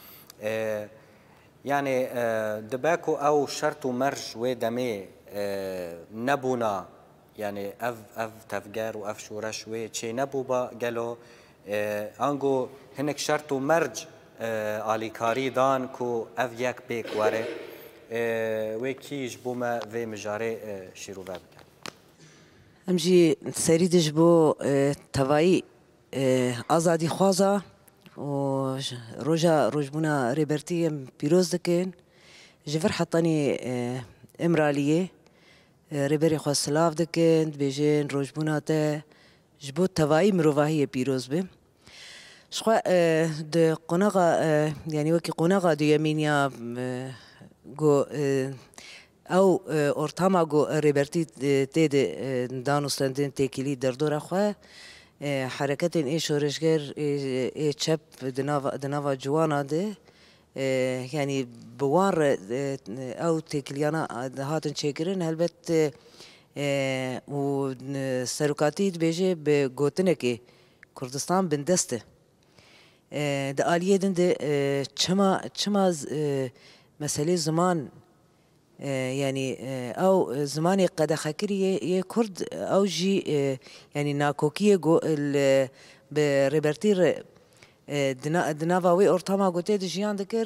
[SPEAKER 1] يعني دباكو او شرط و مرج و دمه نبونا يعني اف اف تفجر واف شورش و تشي نبوبا قالوا انغو هنك شرط مرج علي كاري دان كو اف يك بيك وره وكيج بوما في مجاري شيرو باب
[SPEAKER 6] امجي سريد جبو تواي ازادي خوازا و روجا روجبونا ريبرتي بيروز دكن جفر حطاني امراليه ربری خو سلاف دکند بیجن روزبوناته جبو توایی مروایی پیروز بیم شخوا د قناغا يعني وكي قناغا دو يمينيا جو او اورتاما جو ريبرتي تيد دانوستندن تيكيلي دردور اخوا حركات اي شورشگر اي چپ دناوا دناوا جوانا ده يعني بوار او تكليانا هاتن شكرن هلبت و سرکاتی بيجي بگوتنه که کردستان بندسته د آلیه دند چما چما مسئله زمان يعني او زماني قد خكري ي كرد او جي يعني ناكوكيه جو بريبرتير دنا دناوي اورتاما قلت جيان ذكر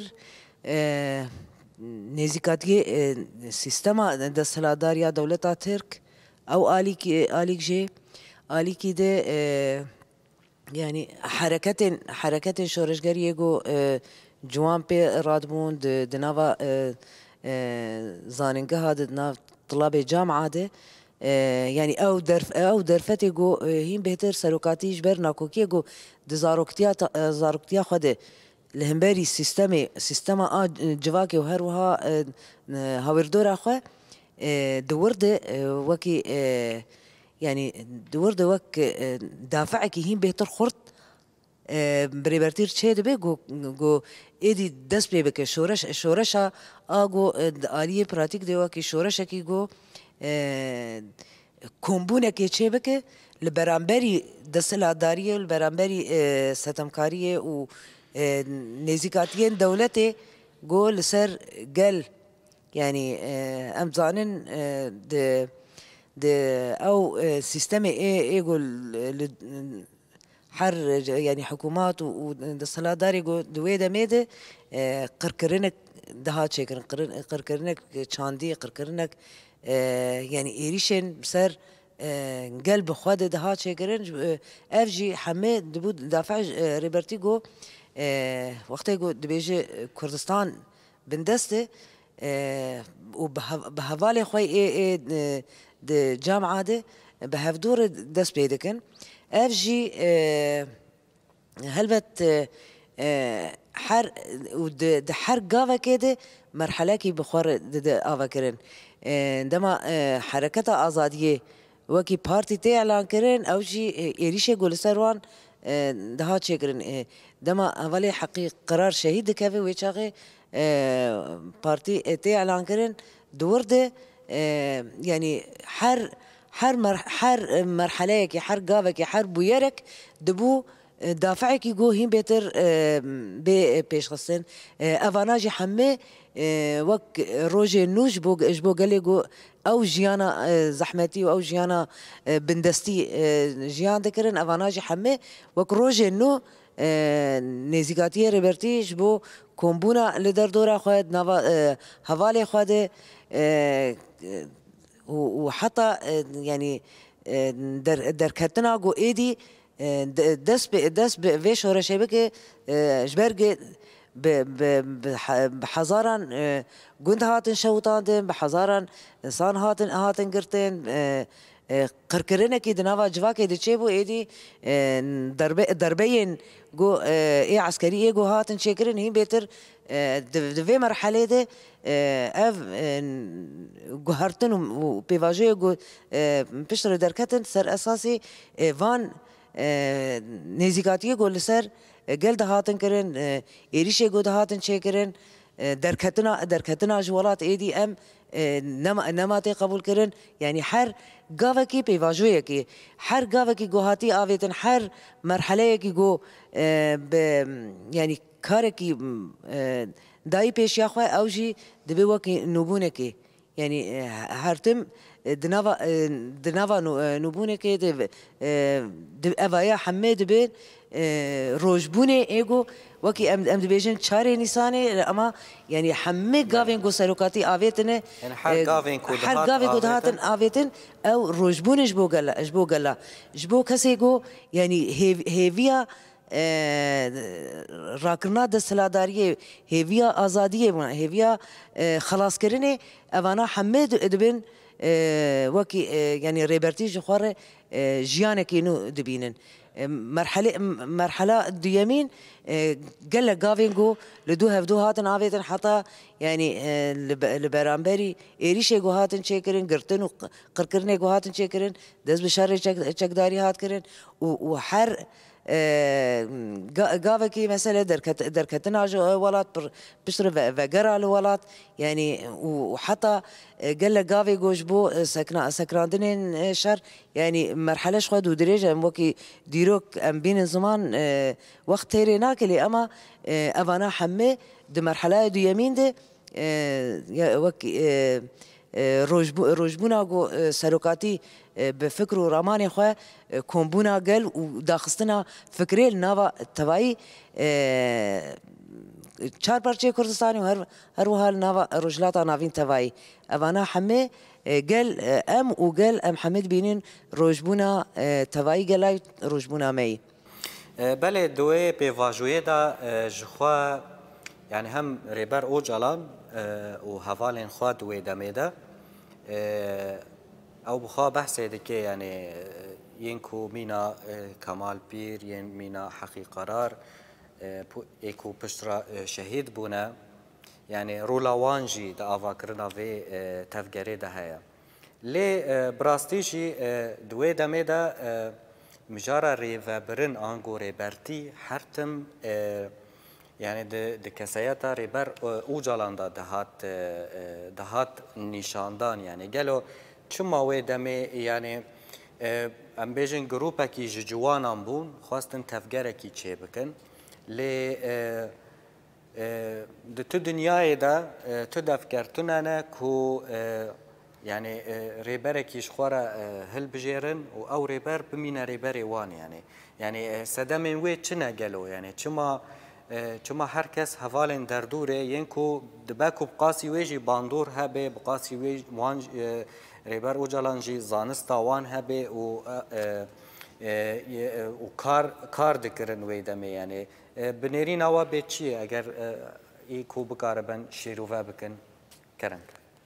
[SPEAKER 6] نزيكاتي سيستما دسلاداريا دولتا ترك او اليك اليك جي اليك ده يعني حركات حركات شورشگري جو جوان بي رادبون دناوا زاننگه هذا ناف طلاب جامعه ده يعني او درف او درفتي جو هين بهتر سلوكاتي جبر ناكوكي جو دزاروكتيا زاروكتيا خده لهمبري سيستمي سيستما جواكي وهروها هاوردور اخو دورده وكي يعني دورده وك دافعك هين بهتر خرط بريبرتير چه دبه گو گو ایدی دست بی بکه شورش شورشا آگو آلیه پراتیک دیوا که شورشا کی گو کمبونه که چه بکه لبرانبری دستلاداریه لبرانبری ستمکاریه و نزیکاتیه دولته گو لسر گل يعني ام زانن د د او سيستم اي يقول حر يعني حكومات والصلاة داري جو دويدا ميدا قركرنك دها شكرن قركرنك شاندي قركرنك يعني إيريشن بسر قلب خود دها شكرن أفجي حمد دبود دافع ريبرتي جو وقت جو دبيجي كردستان بندسته وبهفالي خوي إيه إيه د جامعة ده بهفدور دس بيدكن أفجي هلبت حر ود حر قاوة كده مرحلة كي بخور د آوا كرن دما حركة آزادية وكي بارتي تي إعلان كرن أو شي إيريشة قول سروان ده شيء كرن دما أولي حقيق قرار شهيد كافي ويشاغي بارتي تي إعلان كرن دورده يعني حر حر مر حر مرحلة كي حر قاوة كي حر بويرك دبو دافعك يجو هين بيتر بيش خصن افاناجي حمي وك روجي نوش بو جبو قالي جو او جيانا زحمتي او جيانا بندستي جيان ذكرن افاناجي حمي وك روجي نو نزيكاتي ريبرتي جبو كومبونا لدر دورا خد نافا حوالي خد وحتى يعني در دركتنا جو ايدي دس ب دس ب فيش ورا شبكة جبرج بحزارا جند هاتن شوطان بحزارا إنسان هاتن هاتن قرتين قرقرنا كي دناوا جواك دي تشيبو ايدي درب دربين جو اي عسكري جو هاتن شكرن هي بيتر في مرحلة ده اف جهرتن وبيفاجي جو بشر دركتن سر اساسي فان نزیکاتی گل سر گل دهاتن کرن ایریشه گل دهاتن چه کرن درکتنا درکتنا جوالات ایدی ام نما نماتی قبول کرن يعني حر قاوة كي بيواجوية كي حر قاوة كي جوهاتي آويتن حر مرحلة كي جو يعني كاركي داي بيش ياخوه أوجي دبيوكي نوبونه كي يعني هرتم دناوا دناوا نوبونه كي دب أفايا حمد بين روجبونه إيجو وكي أم أم دبيجن شاري نساني أما يعني حمد قافين جو سلوكاتي آويتنه
[SPEAKER 1] يعني حر قافين كود
[SPEAKER 6] حر قافين كود هاتن آويتن أو روجبونه جبو قلا جبو قلا جبو كسي جو يعني هيفيا راكرنا دستلاداریه هیویا آزادیه بنا هیویا خلاص کرنه اوانا حمد دبن وکی يعني ريبرتي جخوار جيانه كينو دبينن مرحله مرحله ديامين قال قافينجو لدو هفدو هاتن عافيتن حتى يعني لبرامبري ايريشه جو هاتن شكرن قرتن وقرقرنه جو هاتن شكرن دز بشار چك داري هات كرن وحر قافكي مثلا دركت دركتنا ولات بشر فجرا الولات يعني وحتى قال لك قافي جوجبو سكنا سكراندين شر يعني مرحله شخد ودريجه وكي ديروك ام بين زمان وقت تيريناك اللي اما افانا حمي دي مرحله دو يمين دي وكي روجبونا جو سلوكاتي بفكر ورماني خو كومبونا قال وداخستنا فكري النافا تبعي چار پرچه کردستانی و هر هر وحال ناوا رجلاتا نافین تبعي افانا حمي قال ام وقال ام حمد بينين روجبونا تبعي قال روجبونا مي
[SPEAKER 1] بله دوی بواجوی دا جخوا يعني هم ريبر اوجالان و هوالين خوا دوی دمیده او بخوا بحثه دکه يعني ينكو مينا كمال بير ين مينا حقي قرار ايكو بشترا شهيد بونا يعني رولا وانجي دا افاكرنا في تفجري ده هيا لي براستيجي دوي دميدا مجارة ريفابرن انغو ريبرتي حرتم يعني د كسياتا ريبر اوجالاندا دهات دهات نشاندان يعني قالوا چما وي دمي يعني ام بيجن جروبا كي جوانان بون خواستن تفجره كي چه بكن لی د تو دنیای دا تو دفکرتونه کو يعني ريبر كيش خورا هل بجيرن او ريبر بمينا ريبر وان يعني يعني سدمن وي چنا قالو يعني چما چما هر کس حوالن در دوره ينكو دباكو بقاسي ويجي باندور هبه بقاسي ويجي وان ريبر اوجالانجي زانستا وان هبه و و کار کار دکرن وی دمی یعنی بنیرین آوا به چیه اگر ای کو بکاره بن شیروفه بکن کرن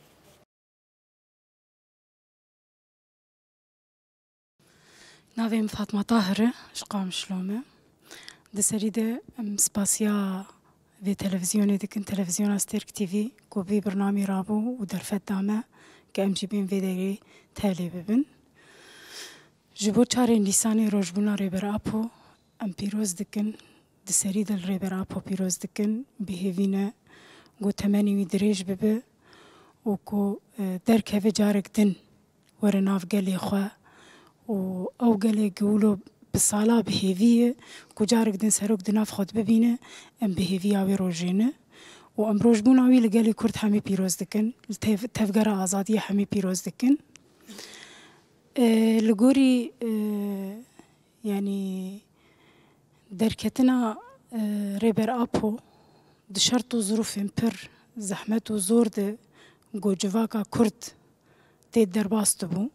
[SPEAKER 7] ناویم فاطمه طاهره شقام شلومه دسری ده سپاسیا في تلفزيوني دكن تلفزيون استيرك تي في كو بي برنامج رابو ودرفت دامه كأم جيبين فيديري تالي ببن جبو چارين لساني روجبونا ريبر أبو أم بيروز دكن دسري دل ريبر أبو بيروز دكن بهيفينا جو تماني ويدريج ببه وكو درك هفي جارك دن ورناف قالي خوا و أو قالي قولو بصالة بهيفية كو جارك دن سروك دناف خود ببينه أم بهيفية وي روجينه و أم روجبونا وي لقالي كورد حمي بيروز دكن تفقر آزادية حمي بيروز دكن أه لقوري أه يعني دركتنا أه ريبر أبو دشرط ظروف بر زحمت وزور ده جو جواكا كرد تيد درباست بو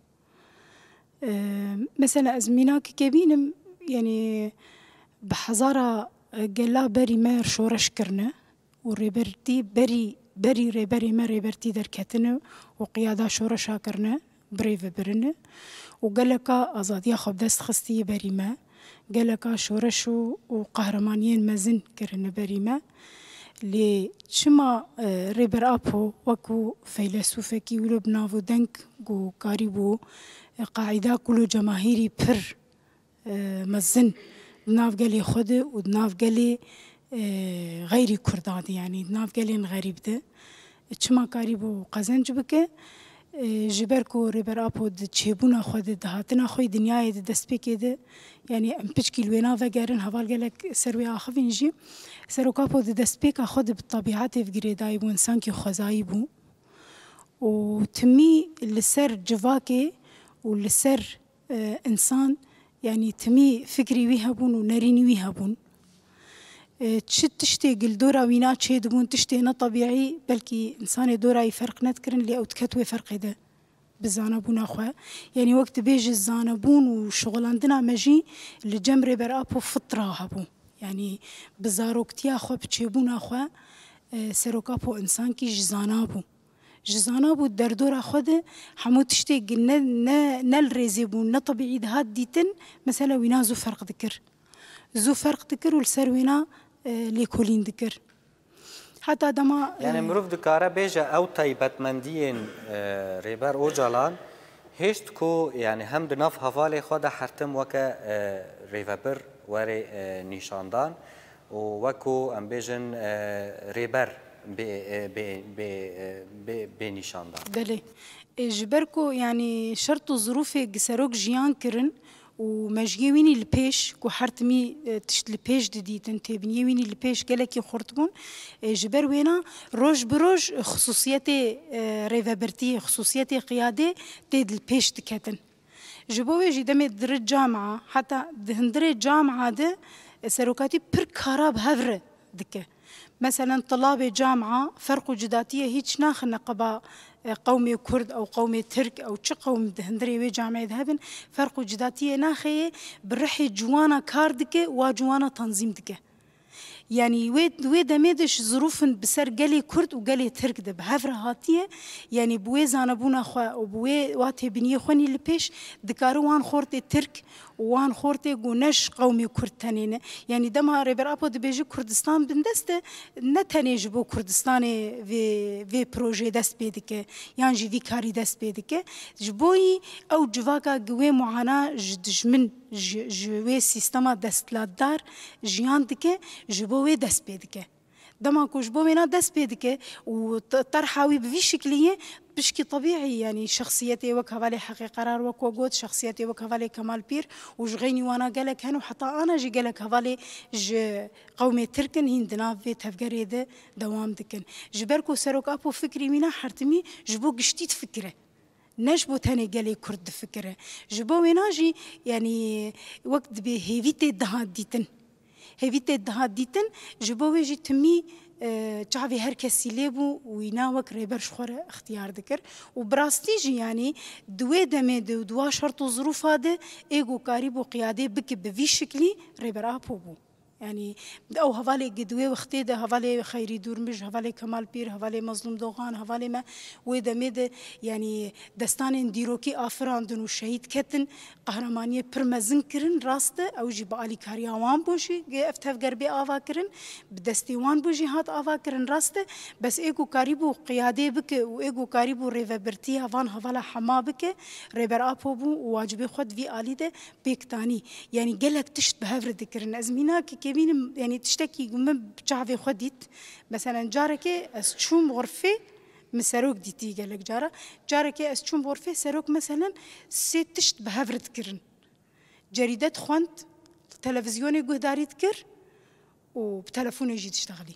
[SPEAKER 7] أه مثلا أزميناك كبينم يعني بحزارة قلا بري مار شورش كرنا وريبرتي بري بري ريبري ما ريبرتي دركتنا وقيادة شورشا كرنا بريف برنه وقالك أزادية خب دست خستي بريمة قالك شورشو وقهرمانيين مزن كرن بريمة لي شما ريبر أبو وكو فيلسوفكي ولو بنافو دنك جو قاربو قاعدة كله جماهيري بر مزن بناف قالي خود ودناف قالي غيري كردان يعني دناف قالي غريب ده شما قاربو قزنج بك جبركو ريبر أبو د چيبونا خود دهاتنا خوي دنياي د دسبيكي ده يعني ام بيشكي لوينا وگرن حوال قالك سروي آخفين جي سروك أبو د دسبيكا خود بالطبيعات فقري دايبو إنسان كي خزايبو وتمي لسر جواكي ولسر اه إنسان يعني تمي فكري ويهبون ونريني ويهبون تشت تشتي قل دورا وينا تشي دبون تشتي نا طبيعي بلكي إنسان دورا يفرق نتكرن لي أو تكتوي فرق ده بالزانبون أخوة يعني وقت بيج الزانبون وشغل عندنا مجي اللي جمري برابو فطرة هبو يعني بزاروكتيا أخوة بتشيبون أخوة سروكابو إنسان كي جزانابو جزانابو الدردور أخوة حمو تشتي قل نل ريزيبون نا طبيعي ده ديتن مثلا وينا زو فرق ذكر زو فرق ذكر والسروينا ليكولين ذكر حتى دما
[SPEAKER 1] يعني مروف دكارة بيجا أو تايبت مندين ريبر أوجالان هشت کو يعني هم دناف حواله خود حرتم وکا ریوبر وری نیشاندان و وکو ام بیجن ریبر به نیشاندان.
[SPEAKER 7] بله. جبركو يعني شرط ظروف جسروك جيان كرن ومجيويني البيش كو حرتمي تشت البيش دديتن تبنيويني البيش قالك خرطبون جبر وينا روج بروج خصوصياتي ريفابرتي خصوصياتي قيادة تيد البيش دكتن جبوي جي دمي در الجامعة حتى دهندر الجامعة ده سروكاتي بر كاراب هفر دكه مثلا طلاب جامعة فرق جداتية هيج ناخن قبا قومي كرد أو قومي ترك أو تش قوم دهندري وي جامعة ذهبن فرق جداتية ناخية برحي جوانا كاردكه وجوانا تنظيم دكه يعني ويد ويد ميدش ظروف بسر قلي كرد وقلي ترك ده بهفر هاتيه يعني بوي زانبونا خوا وبوي واتي بنيه خوني لبيش دكارو وان خورتي ترك وان خورتي قونش قومي كرد تانينه يعني دما ريبر ابو دبيجي كردستان بندسته نتاني جبو كردستاني في في بروجي دست بيدك يعني جي في كاري دست بيدك جبوي او جواكا قوي معاناه جدجمن جوي سيستما دستلادار جيان دكه جبوي دست بيدك دما كوش بوينا دست بيدك وطرحاوي بفي شكليه بشكي طبيعي يعني شخصيتي وكهالي حقي قرار وكوجود شخصيتي وكهالي كمال بير وجغيني وانا قالك هنو حتى انا جي قالك هالي ج قومي تركن هندنا في تفكري ده دوام دكن جبركو سروك ابو فكري منا حرتمي جبو قشتيت فكره نجبو تاني قالي كرد فكره جبو ويناجي يعني وقت بهيفيتي دهاد ديتن هيفيتي دهاد ديتن جبو ويجي تمي تعبي هر كسي ليبو ويناوك ريبرش خورة اختيار ذكر وبراستيجي يعني دوي دمي دو دوا شرط وظروف هذا ايجو قارب وقيادة بك بفي شكلي ريبر ابو بو يعني او هفالي قدوي وختيده هفالي خيري دورمج هفالي كمال بير هفالي مظلوم دوغان هفالي ما ويدا ميدا يعني دستان ديروكي افراندن وشهيد كتن قهرمانيه برمزن كرن راسته او جي بالي كارياوان بوشي افتف غربي افا كرن بدستيوان بوجي هات افا كرن راسته بس ايجو قريبو قياده بك وايجو قريبو ريفابرتي هفان هفالا حما بك ريبر ابو بو واجبي خد في اليده بيكتاني يعني قالك تشت بهفر ذكرن ازمينا كبين يعني تشتكي قمم بشعبي خديت مثلا جارك استشوم غرفة مسروق ديتي قالك جارة جارك استشوم غرفة سروق مثلا ست تشت بهفر تكرن جريدة خوانت تلفزيوني قهداري تكر وبتلفوني يجي تشتغلي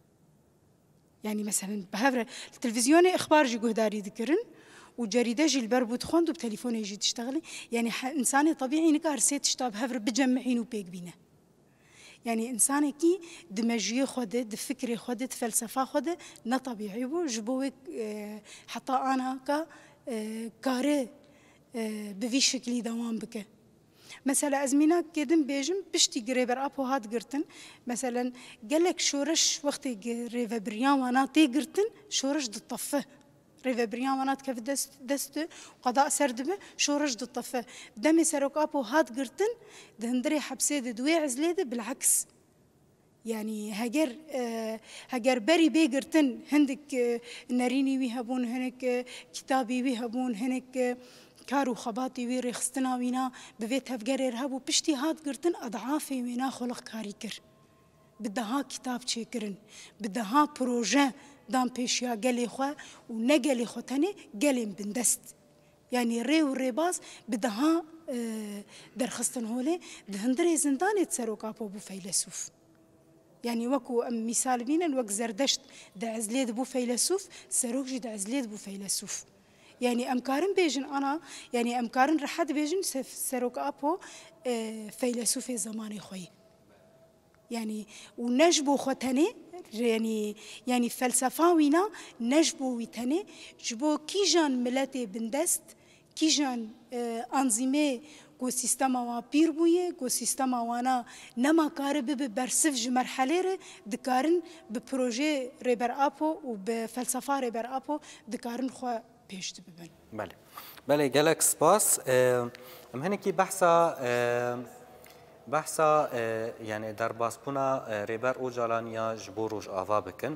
[SPEAKER 7] يعني مثلا بهفر التلفزيوني اخبار جي قهداري تكرن وجريدة جي البربوت خوند وبتليفوني يجي تشتغلي يعني انساني طبيعي نكار سيت تشتاب هفر بجمعين وبيك بينا يعني إنسان كي دمجية خده دفكري خده فلسفة خده نطبيعي بو جبوك حتى أنا كا كاره بفي شكلي دوام بك مثلا أزمينا كدم بيجم بشتي قريبر أبو هاد قرتن مثلا قالك شورش وقت ريفا بريان وانا تي قرتن شورش دطفه ريفا بريان وانا كيف دست دست قضاء سردبه شورش دطفه دمي سروك أبو هاد قرتن دهندري حبسيد دوي عزليده بالعكس يعني هجر آه هجر بري بيقرتن هندك آه ناريني ويهبون هنك آه كتابي ويهبون هنك آه كارو خباتي وي رخصتنا وينا بفيت هفجر إرهاب وبشتي هاد قرتن أضعافي وينا خلق كاريكر بدها كتاب شكرن بدها بروجي دام بيشيا قالي خوا ونقالي خوتاني قالي بندست يعني ري وريباز بدها آه درخصتن هولي دهندري زنداني تسروك أبو بو فيلسوف يعني وكو مثال بينا الوقت زردشت دا عزليد بو فيلسوف سروكجي دا عزليد بو فيلسوف يعني أمكارن بيجن أنا يعني أمكارن رحد بيجن سروك أبو آه فيلسوف زماني خوي يعني ونجبو خوتاني يعني يعني فلسفة وينا نجبو ويتاني جبو كيجان ملاتي بندست كيجان آه أنظمة کو سیستما و پیر بویه کو سیستما وانا نما کار به برسف جمرحله ر دکارن به پروژه ریبر آپو و به فلسفه ریبر آپو دکارن خو پیشت ببن.
[SPEAKER 1] بله بله گلک سپاس ام هنکی بحثا بحثا يعني در باسپونا ریبر او جالانیا جبوروش آوا بکن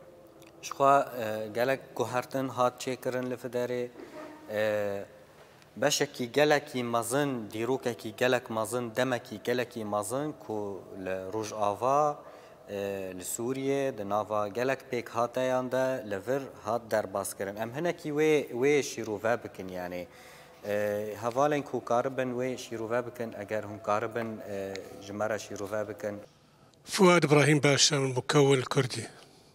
[SPEAKER 1] شخوا گلک گوهرتن هات چیکرن لفداری باشكي جلكي مازن ديروككي جلك مازن دمكي جلكي مازن كو لروج آفا لسوريا دنافا جلك بيك هاتيان دا لفر هات در باسكرن ام هنكي وي وي شيروفا بكن يعني هفالن كو كاربن وي شيروفا بكن اگر هم كاربن جمرة شيروفا بكن.
[SPEAKER 8] فؤاد إبراهيم باشا من المكون الكردي.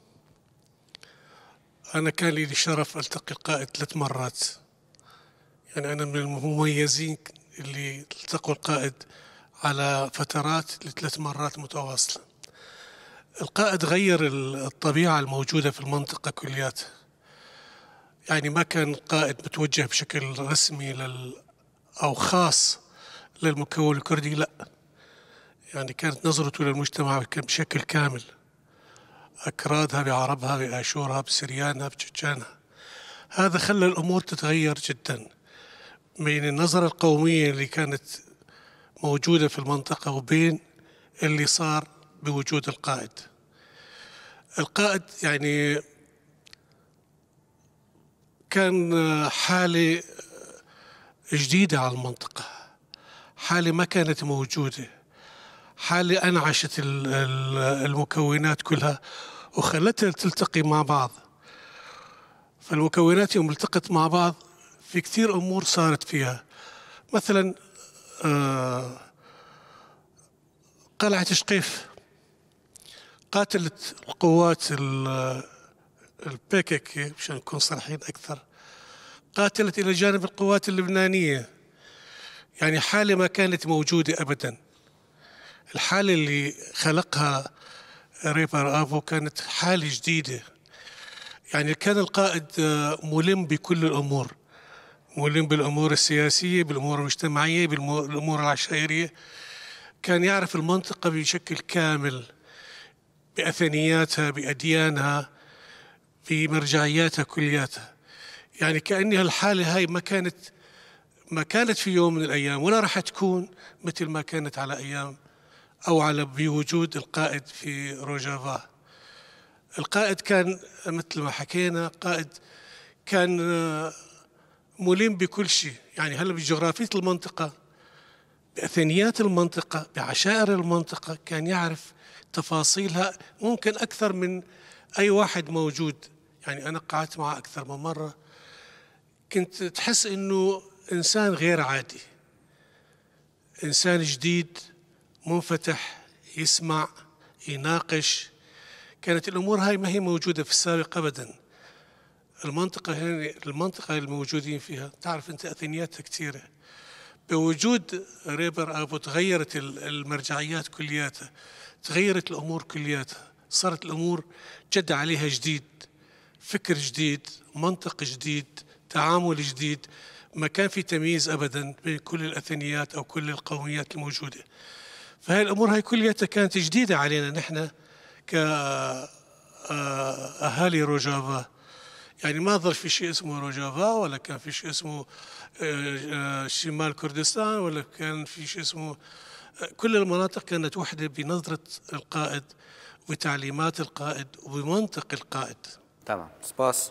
[SPEAKER 8] أنا كان لي الشرف ألتقي القائد ثلاث مرات، يعني أنا من المميزين اللي التقوا القائد على فترات لثلاث مرات متواصلة. القائد غير الطبيعة الموجودة في المنطقة كلياتها، يعني ما كان قائد متوجه بشكل رسمي لل أو خاص للمكون الكردي، لا، يعني كانت نظرته للمجتمع بشكل كامل، أكرادها بعربها بآشورها بسريانها بتشجانها. هذا خلى الأمور تتغير جدا بين النظرة القومية اللي كانت موجودة في المنطقة وبين اللي صار بوجود القائد. القائد يعني كان حالة جديدة على المنطقة، حالة ما كانت موجودة، حالة أنعشت المكونات كلها وخلتها تلتقي مع بعض. فالمكونات يوم التقت مع بعض في كثير أمور صارت فيها، مثلا قلعة شقيف قاتلت القوات البيكك مشان نكون صريحين أكثر، قاتلت إلى جانب القوات اللبنانية، يعني حالة ما كانت موجودة أبدا. الحالة اللي خلقها ريبر آفو كانت حالة جديدة، يعني كان القائد ملم بكل الأمور، ملم بالأمور السياسية، بالأمور المجتمعية، بالأمور العشائرية، كان يعرف المنطقة بشكل كامل بأثنياتها بأديانها بمرجعياتها كلياتها. يعني كأنها الحالة هاي ما كانت ما كانت في يوم من الأيام ولا راح تكون مثل ما كانت على أيام أو على بوجود القائد في روجافا. القائد كان مثل ما حكينا قائد كان ملم بكل شيء، يعني هلا بجغرافية المنطقة بأثنيات المنطقة بعشائر المنطقة كان يعرف تفاصيلها ممكن أكثر من أي واحد موجود. يعني أنا قعدت معه أكثر من مرة، كنت تحس إنه إنسان غير عادي، إنسان جديد منفتح يسمع يناقش. كانت الأمور هاي ما هي موجودة في السابق أبدا. المنطقة هنا المنطقة الموجودين فيها تعرف أنت أثنياتها كثيرة، بوجود ريبر آفو تغيرت المرجعيات كلياتها، تغيرت الأمور كلياتها، صارت الأمور جد عليها جديد، فكر جديد، منطق جديد، تعامل جديد، ما كان في تمييز أبدا بين كل الأثنيات أو كل القوميات الموجودة. فهي الأمور هاي كلياتها كانت جديدة علينا نحن كأهالي روجافا. يعني ما ظل في شيء اسمه روجافا، ولا كان في شيء اسمه شمال كردستان، ولا كان في شيء اسمه، كل المناطق كانت وحدة بنظرة القائد وتعليمات القائد وبمنطق القائد.
[SPEAKER 1] تمام، سباس.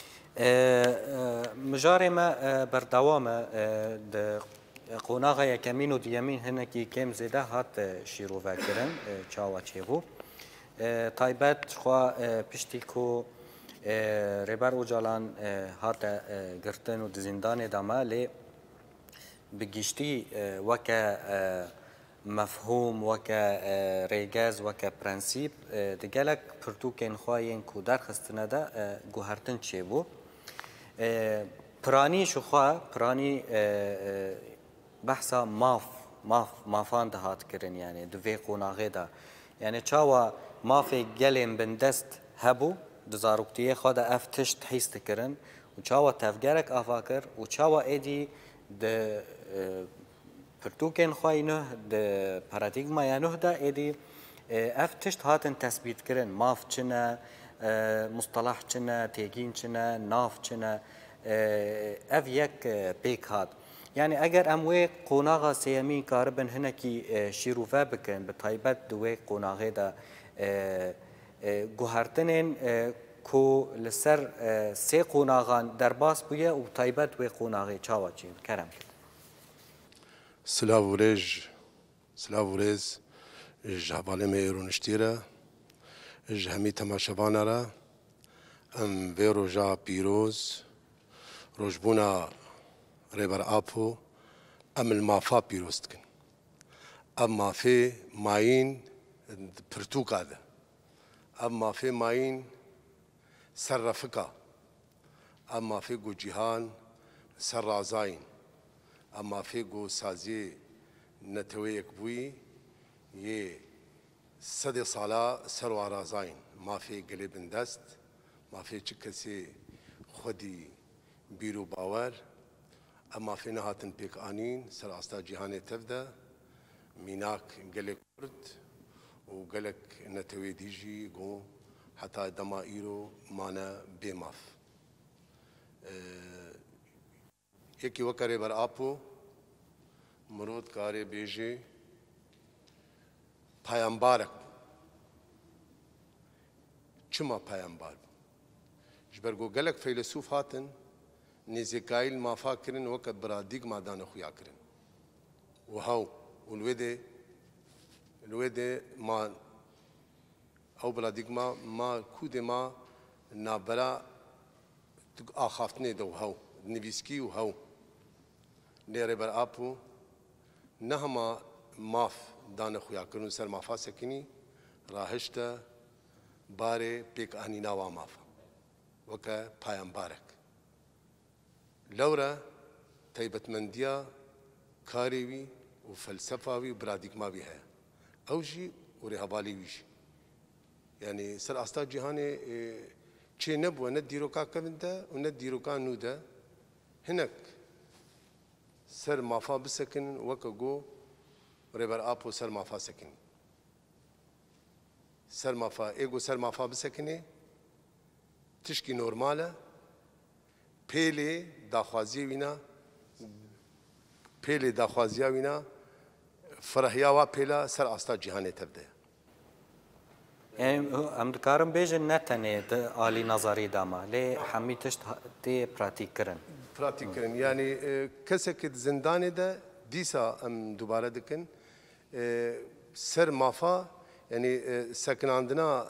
[SPEAKER 1] مجارمة بردوامة قوناغا يكمينو ديامين هنكي كم زيدا هات شيرو فاكرن تشاوا تشيبو تايبات خوا بيشتيكو ريبار اوجالان هات گرتن و دزندان داما لي بگشتي وكا مفهوم وكا ريغاز وكا برانسيب دگلك پرتوكين خواين كو درخستنا دا گوهرتن تشيبو براني شو خوا براني بحثا ماف ماف مافان ده هات كرن، يعني دوی قوناغه ده، يعني چاوا مافي گلم بندست هبو دزاروبتيه خدا افتش تحيست كرن و چاوا تفگرك افاكر و چاوا ايدي ده پرتوكين خوينه ده پاراديگما يانه ده ايدي افتش هاتن تثبيت كرن ماف چنا مصطلح چنا تيگين چنا ناف چنا اف يك بيك هات. يعني اگر اموي قوناغا سيامين كاربن هنكي شيروفا بكن بطيبت دوي قوناغي دا گوهرتنين کو لسر سه قوناغان درباس بویه و تایبت و قوناغی چاوا چین کرم
[SPEAKER 9] سلاو ورج سلاو ورز جهبال میرونشتیره جهمی تماشاوانا را ام وی روژا پیروز روژبونا ریبر آپو ام المافا پیروز کن ام مافی ماین پرتوکا ده ام مافی ماین سر رفقا ام مافی گو جیهان سر رازاین ام مافی گو سازی نتویک بوی یه صد سالا سر و رازاین مافی گلی دست مافی چه کسی خودی بیرو باور اما في نهاتن بيك آنين سر أستا جهاني تفدا ميناك قلك كرد وقلك نتوي ديجي قو حتى دما إيرو مانا بيماف اه يكي وكاري بر آبو مرود كاري بيجي پایانبارک چما پایانبار جبرگو گلک فیلسوف هاتن نزیکایل مافا کرن وقت برادیگ مادان خویا کرن و هاو الوده الوده ما او برادیگ ما ما کود ما نابرا آخافتنه دو هاو نویسکی و هاو لیره بر آپو نهما ماف دان خویا کرن سر مافا سکنی راهشتا باره پیک آنی نوا مافا وکا پایان بارک لورا تایبت مندیا کاریوی و فلسفاوی و برادیگماوی ہے اوجی و رهبالی ویش یعنی سر استا جهان چه نبوه نه دیروکا کونده و نه دیروکا نوده هنک سر مافا بسکن وکا گو ریبر آپو سر مافا سکن سر مافا ایگو سر مافا بسکنه تشکی نورماله پیلی داخوازی وینا پیلی داخوازی وینا فرحیا و پیلا سر استا جهان تبده
[SPEAKER 1] يعني ام دكارم بيجن نتني آلي نظري داما لي حمي تشت تي براتيك كرن
[SPEAKER 9] براتيك كرن يعني كسكت زندان ده ديسا ام دوباره دكن سر مافا يعني سكن عندنا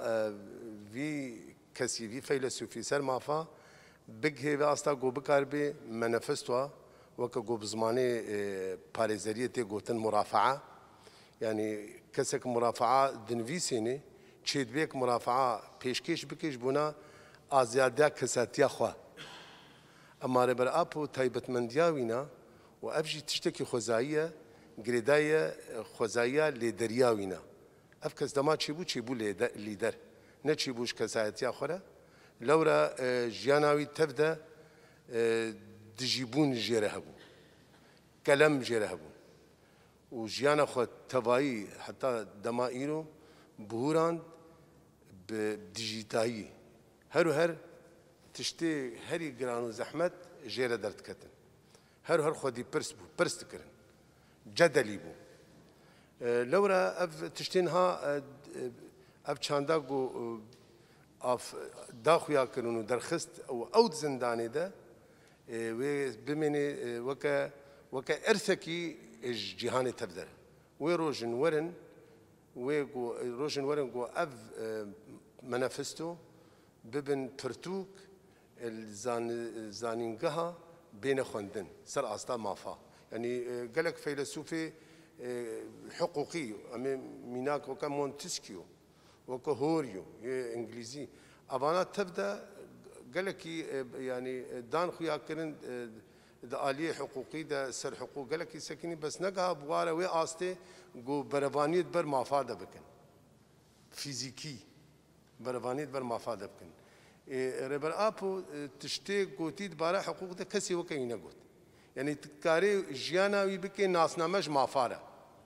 [SPEAKER 9] في كسي في فيلسوفي سر مافا بگه و استا گو بکار به منفستوا وکا گو بزمانه پاريزرية گوتن مرافعة يعني كسك مرافعة دنفيسيني تشيد بيك مرافعة پیشکش بکش بونا آزادیا کساتیا خوا اما ربر آپو تایبت مندیاوینا و افجی تشتکی خوزاییه گریدای خوزاییه لیدریاوینا اف کس دما چیبو چیبو لیدر نه چیبوش کساتیا خورا لورا جیاناوی تبدا دجیبون جیره هبو کلم جیره هبو و جیانا خود تبایی حتی دما ایرو بهوران بدیجیتایی هر و هر تشتی هری گران و زحمت جیره درد کتن هر و هر خودی پرس بو پرس تکرن جدلی بو لورا اف تشتینها اف چاندا گو اف داخویا کرن و درخست او اود زندانی ده و بمینی وکا وکا ارثکی جهان تبدر و روشن ورن و گو روشن ورن گو اف منافستو ببن پرتوک الزان زانینگها بین خوندن سر استا مافا يعني قالك فيلسوفي حقوقي ميناك وكا مونتسكيو وكا هوريو انجليزي ابانا تبدا قالك يعني دان خويا كرن دا آلية حقوقي دا سر حقوق قالك سكني بس نقها بواره وي آستي قو بربانيت بر مافاده بكن فيزيكي بربانيت بر مافاده بكن ربر آبو تشتي قوتيد بارا حقوق دا كسي وكا ينقوت يعني تكاري جياناوي بكي ناسنامج مافاره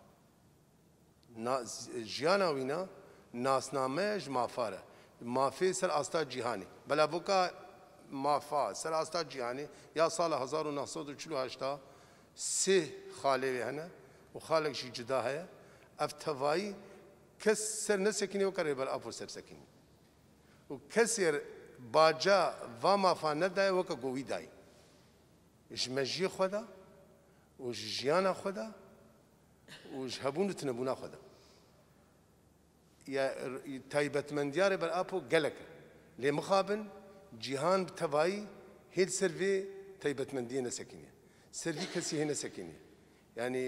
[SPEAKER 9] جياناوينا ناسنامج مافاره مافي سر استا جهاني بلا بوكا مافا سر استا جهاني يا سال هزار ونهصد وچلو هشتا سه خالي هنا وخالق شي جدا هي افتواي كسر نسكني وكري بل ابو سر سكني وكسر باجا و مافا ندای وکا گوی دای جمجی خدا و جیانا خدا و جهبون تنبونا خدا یا تایبت من دیاره بر آپو گلک لی مخابن جهان بتوایی هید سروی تایبت من دیه نسکینه سروی کسی هی نسکینه یعنی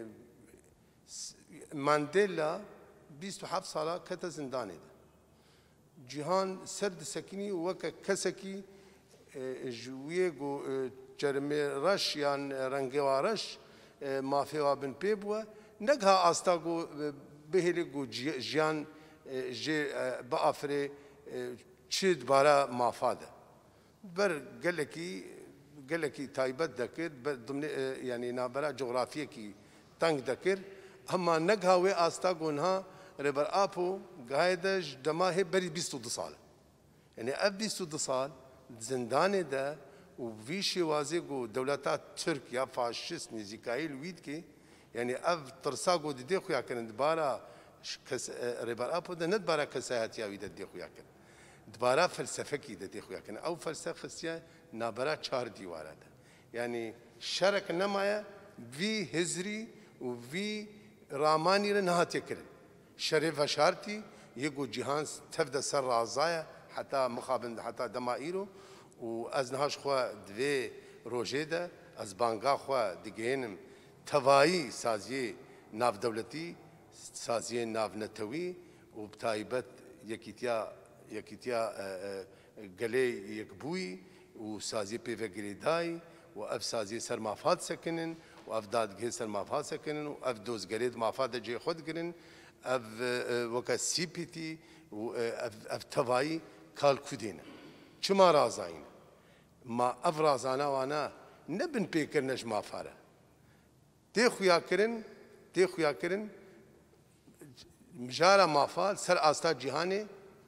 [SPEAKER 9] مانديلا بیست و هفت ساله کت زندانه ده جهان سرد سکینی وک کسکی جویه گو جرمه رش یا رنگوارش مافیا بن پیبوه نگه آستا گو بهلی گو جیان جی بافره چید بارا مافاده بر گلکی گلکی تایبت دکر ضمن یعنی نابرا جغرافیه کی تنگ دکر اما نگه و آستا گونها ربر آپو قاعدش دماه بري بیست و دو سال يعني اف بیست و دو سال زندان ده وفي شوازي جو دولتات تركيا فاشيست نزيكايل ويد كي يعني اف ترساغو دي دي خويا كان دبارا كس ربر ابو ده ندبارا كساهات يا ويد دي خويا كان دبارا فلسفه كي دي خويا كان او فلسفه خصيا نابرا چار ديوارا ده يعني شرك نمايا في هزري وفي راماني رنهات يكرن شريف وشارتي يجو جهان تبدا سر عزايا حتى مخابن حتى دمائيرو وازنهاش خوا دوي روجيدا از بانغا خوا ديجينم توائي سازي ناف دولتي سازي ناف نتوي وبتايبت يكيتيا يكيتيا قلي يكبوي وسازي بيفا قريداي واف سازي سر مافات سكنن واف داد جه سر مافات سكنن واف دوز قريد مافات جي خود قرن اف وكا سي بي تي اف تواي كال كودينا چما رازاين ما اف رازانا وانا نبن بيكرنش ما فاره تي خويا كرن تي خويا كرن مجارا مافال سر آستا جهاني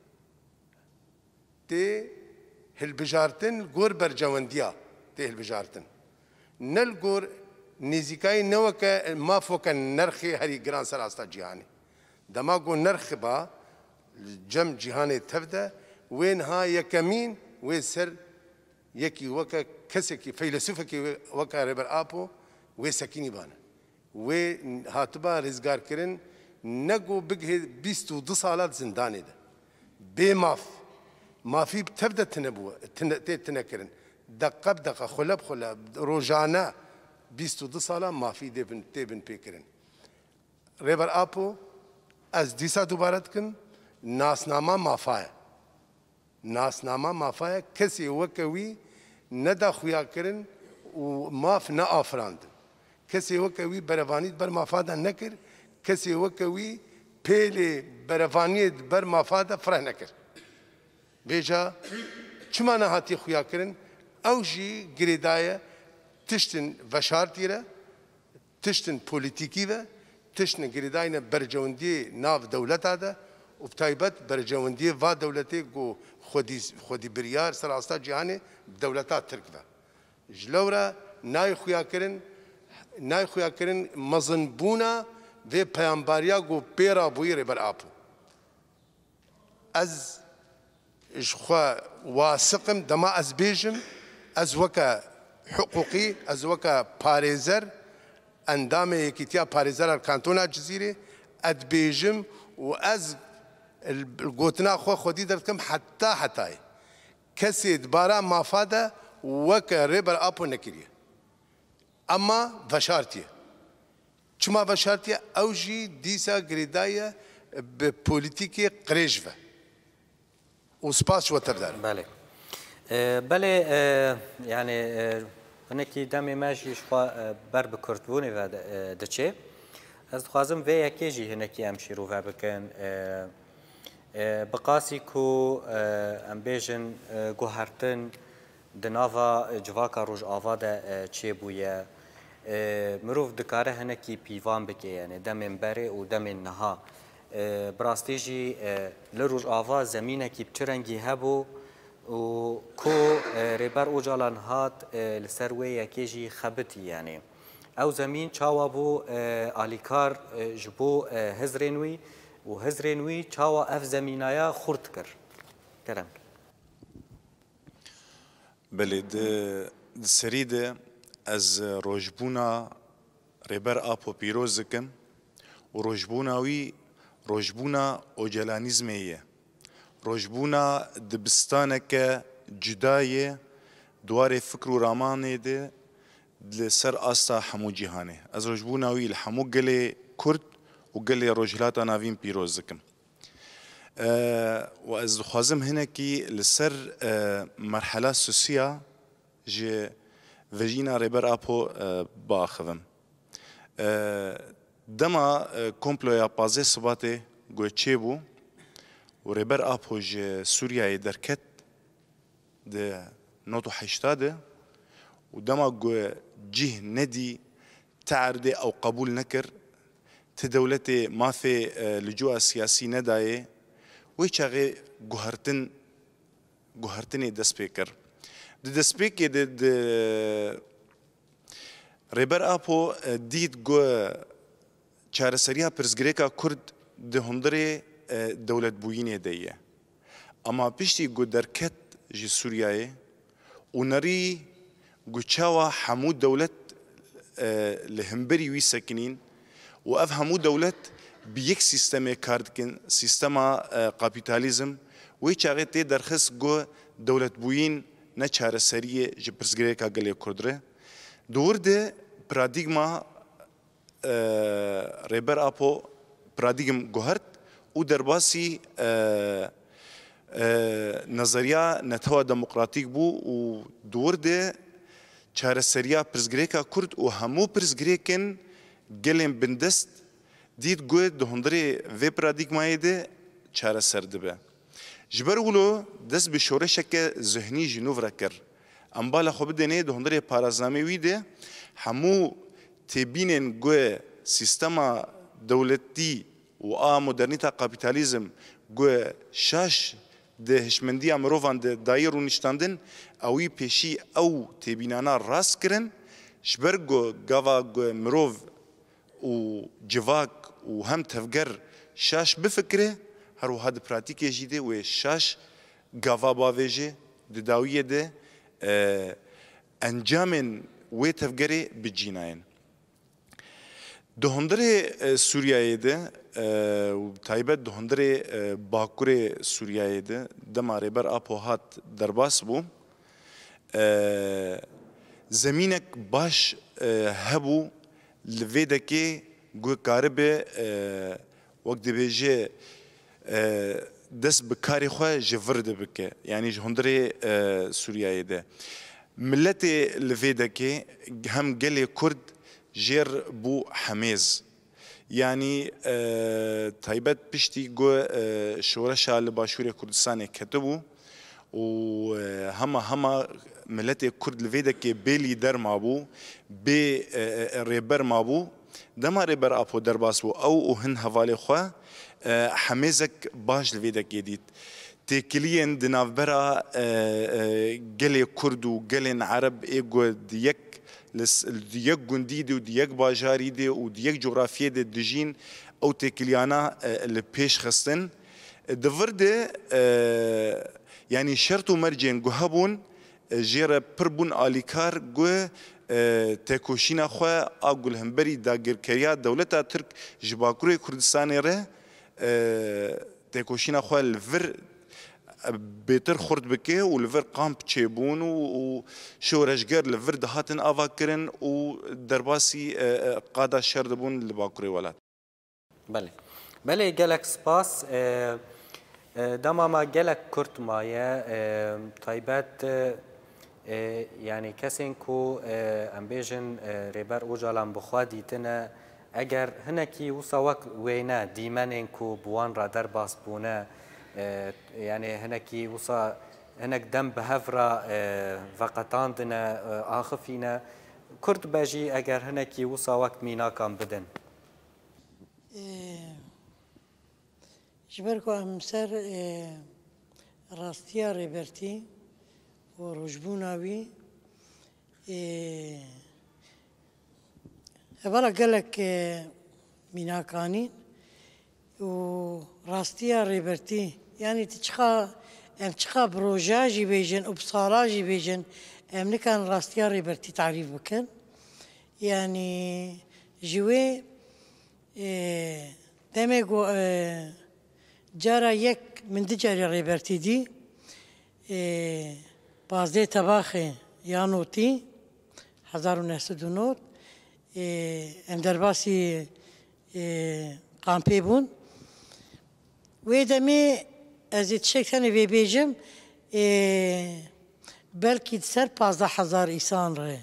[SPEAKER 9] تي هالبجارتن غور برجوانديا تي هالبجارتن نل غور نزيكاي نوكا ما فوق النرخي هري جران سر آستا جهاني دماغو نرخبا جم جهاني تبدا وين ها يكمين وين سر يكي وكا كسكي فيلسوفكي وكا ريبر ابو وين سكيني بانا وين هاتبا رزقار كرن نقو بقه بیست و دو سالات زنداني ده بماف ما في تبدا تنبوه تنكرن دقه بدقه خلب خلب روجانا بیست و دو سالا ما في دبن دبن بيكرن ريبر ابو از دیسا دوبارت کن ناسنامه مافایا ناسنامه مافایا کسی وکوی ندا خویا کرن و ماف نه آفراند کسی وکوی بروانیت بر مافادا نکر کسی وکوی پیل بروانیت بر مافادا فره نکر بیجا چما نهاتی خویا کرن او جی گریدایه تشتن وشارتی را تشتن پولیتیکی و تشن گریداین برجوندی ناف دولت هذا وبتايبت برجوندی و دولتی جو خودی خودی بریار سر آستا جهانی دولتات ترکبه جلورا نای خویا کرن نای خویا کرن مزن بونا و پیامبریا جو پیرا بویره بر آپو از إخوة واثقم دما از بیجم از وکا حقوقی از وکا پاريزر اندام يكيتيا باريزر الكانتونا الجزيرة اد بيجم واز القوتنا خو خدي درتكم حتى حتى كسيد بارا مافادا وكا ريبر ابو نكريا اما فشارتيا چما فشارتيا اوجي ديسا غريدايا ببوليتيكي قريجفه وسباس وتبدال
[SPEAKER 1] بله بله يعني هناك دمی ماشي شوا بر بکردونی و دچه از خوازم و یکیجی هناکی امشی رو و بکن بقاسی کو ام بیجن گوهرتن دناوا جواکا روز آواده چه بویه مروف دکاره هناکی پیوان بکه یعنی دم بره و دم نها براستیجی لروز آوا زمینه کی بچرنگی هبو و کو ريبر اوجالان هات لسروي يكيجي خبتي يعني او زمين چاوا بو اليكار جبو هزرينوي و هزرينوي چاوا اف زمينايا خرد كر كلام
[SPEAKER 10] بله د سری ده از روجبونا ریبر آپو پیروز دکم و روجبوناوی روجبونا اوجلانیزمیه روجبونا دبستانه که جدایه دوار فکر و رامانه ده لسر آستا حمو جیهانه از روجبوناوی الحمو گلی کرد و گلی روجلاتا ناوین پیروز دکم و از خوازم هنه کی لسر مرحله سوسیا جه وجینا ریبر آپو باخذم دما کمپلویا پازه سباته گوه چه بو و ریبر آپو جه سوریای درکت ده نوتو حشتاده و دما گوه جه ندی تعرده او قبول نکر تدولت ماثي لجوء سياسي ندايه ويشاغي جوهرتن جوهرتني دسبيكر دسبيك د ريبر ابو ديت جو چارسريا پرزگريكا كرد د هندري دولت بوينه ديه اما بيشتي جو دركت جي سورياي ونري جو چاوا حمود دولت لهمبري وي ساكنين وافهموا دولت بيك سيستم كاردكن سيستم كابيتاليزم ويشاغتي درخص جو دولت بوين نچاره سريه جبرزگريكا گلي كردره دورده پراديگما ريبر ابو پراديگم گوهرت و درباسي نظريه نتوا ديمقراطيك بو و دورده چاره سريه پرزگريكا كرد و همو پرزگريكن گلیم بندست دید گوه ده هندری و پرادیگمایی ده چاره سرده به جبر ولو دست به شورشک ذهنی جنوب را کر ام بالا خوب دنه ده هندری پارازنامه وی ده همو تبینن گوه سیستم دولتی و آ مدرنیتا کاپیتالیزم گوه شاش ده هشمندی امروان ده دایر و نشتاندن اوی پیشی او تبینانا راست کرن جبر گو گاوا گوه مروف و جواك وهم تفجر شاش بفكره هرو هاد براتيك جيده و شاش غافا باويجي دداويه ده انجام و تفجري بجيناين دهندره سوريا ده و تايبت دهندره باكوره سوريا ده دما ريبر ابو هات درباس بو زمينك باش هبو لفيدكي جو كاربه وقت بيجي دس بكاري خو جفرد بك يعني هندري سوريا ده ملتي لفيدكي هم قلي كرد جير بو حميز يعني تايبت بشتي جو شورشا لباشوري كردستان كتبو وهما هما ملتي كرد لفيدكي بيلي در مابو بي ريبر مابو دما ريبر ابو درباس او او هن حواله خو حميزك باش لفيدك يديت تكلين دنافبرا قلي كرد وقلن عرب ايجو ديك ديك جنديد وديك باجاري دي وديك جغرافيه دي دجين او تكليانا البيش خستن دفرده يعني شرطو مرجين جهبون جيرا بربون آليكار جو تکوشینا خو اقول همبری داگرکریا دولتا ترک جباکوری کردستان ره تکوشینا خو الفر بيتر خرد بكي والفر قامب تشيبون وشورشجر الفر دهاتن افاكرن ودرباسي قادا شردبون لباكوري ولات
[SPEAKER 1] بله بله جالك سباس دما ما جالك كرت مايا طيبات يعني كسين كو امبيجن ريبر اوجالان بخوادي تنا اگر هنكي وصوك وينا ديمانين كو بوان را درباس بونا يعني هنكي وصا هنك دم بهفرا فقطان دنا آخفينا كرد باجي اگر هنكي وصا وقت مينا كان بدن
[SPEAKER 11] جبركو امسر راستيا ريبرتي ورجبوناوي هبلا قالك ميناكاني وراستيا ريبرتي يعني تشخا ام تشخا بروجا جي بيجن وبصالا جي بيجن امني كان راستيا ريبرتي تعريف بكن يعني جوي اه دمجو اه جارا يك من دجاري ريبرتي دي اه بازده تباخي يانوتي هزار ونهصد دونوت اه ام درباسي اه قامپی بون و دمی از تشک تنی وی بیجم بلکی سر پازده هزار ایسان ره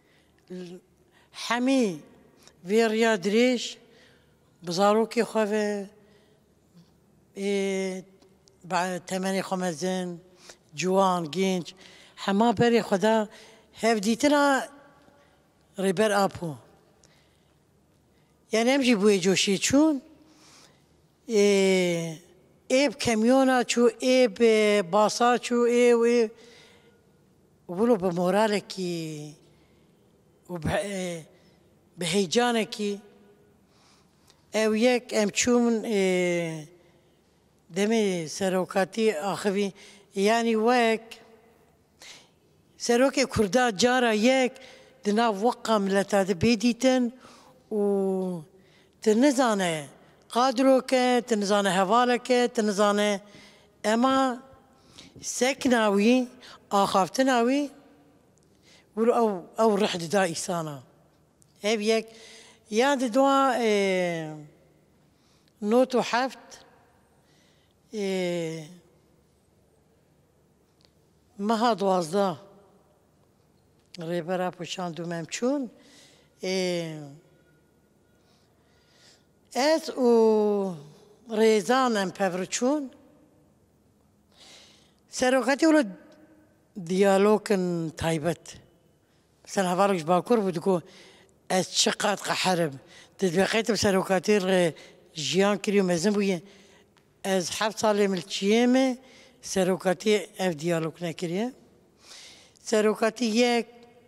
[SPEAKER 11] حمی ویریا دریش بزارو کی خواه بعد تمنی خمزن جوان گینج حما بری خدا هف دیتنا ریبر آپو یعنی همجی بوی جوشی چون ایب کمیونا چو ایب باسا چو ایب ایب ولو بمورالکی و بهیجانکی او یک ام چون دمی سروکاتی آخوی یعنی وک سروک کردا جارا یک دنا وقع ملتا بیدیتن و تنزانه قادروك تنزانه هوالك تنزانه اما سكناوي اخافتناوي او او رحد دا إيسانا هيك ياد دوا إيه نوتو حفت إيه مها دوازده ريبرا بوشان دو ممچون إيه از او ریزانم پورچون سروکاتی ولو دیالوگن تایبت مثلا هوارش باکور بود کو از چقدر قحرب تدبیقیت بسروکاتی ر جیان کریو مزن بوی از هفت سال ملچیمه سروکاتی اف دیالوگ نکریه سروکاتی یک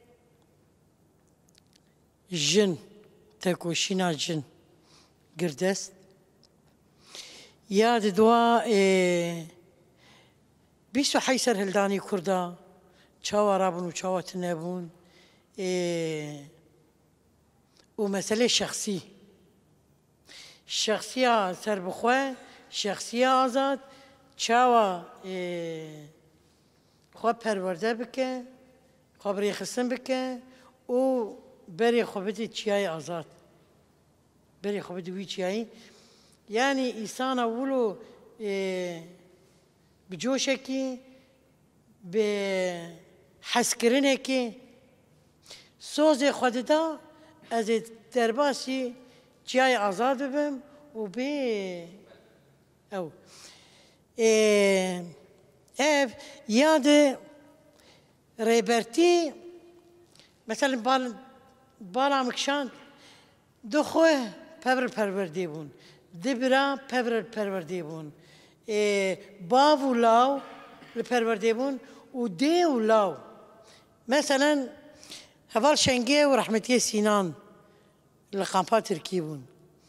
[SPEAKER 11] جن تکوشینا جن گردست یاد دوا بیست و حیسر هلدانی کردا چاوا رابون و چاوا تنبون و مسئله شخصی شخصی سر بخواه شخصی آزاد چاوا خواه پرورده بکه خواه بری خستن بکه و بری خواه بدی چیای آزاد بری خواه بدی وی چیایی یعنی ایسانا ولو بجوشکی به حسکرینکی سوز خود دا از درباسی چیای آزاد ببم و به او اف یاد ریبرتی مثلا بال بالا مکشان دو خواه پبر پرورده بون دبرا پبر پرورده بون باو و لاو پرورده بون و دی و لاو مثلا هوال شنگه و رحمتی سینان لقامپا ترکی بون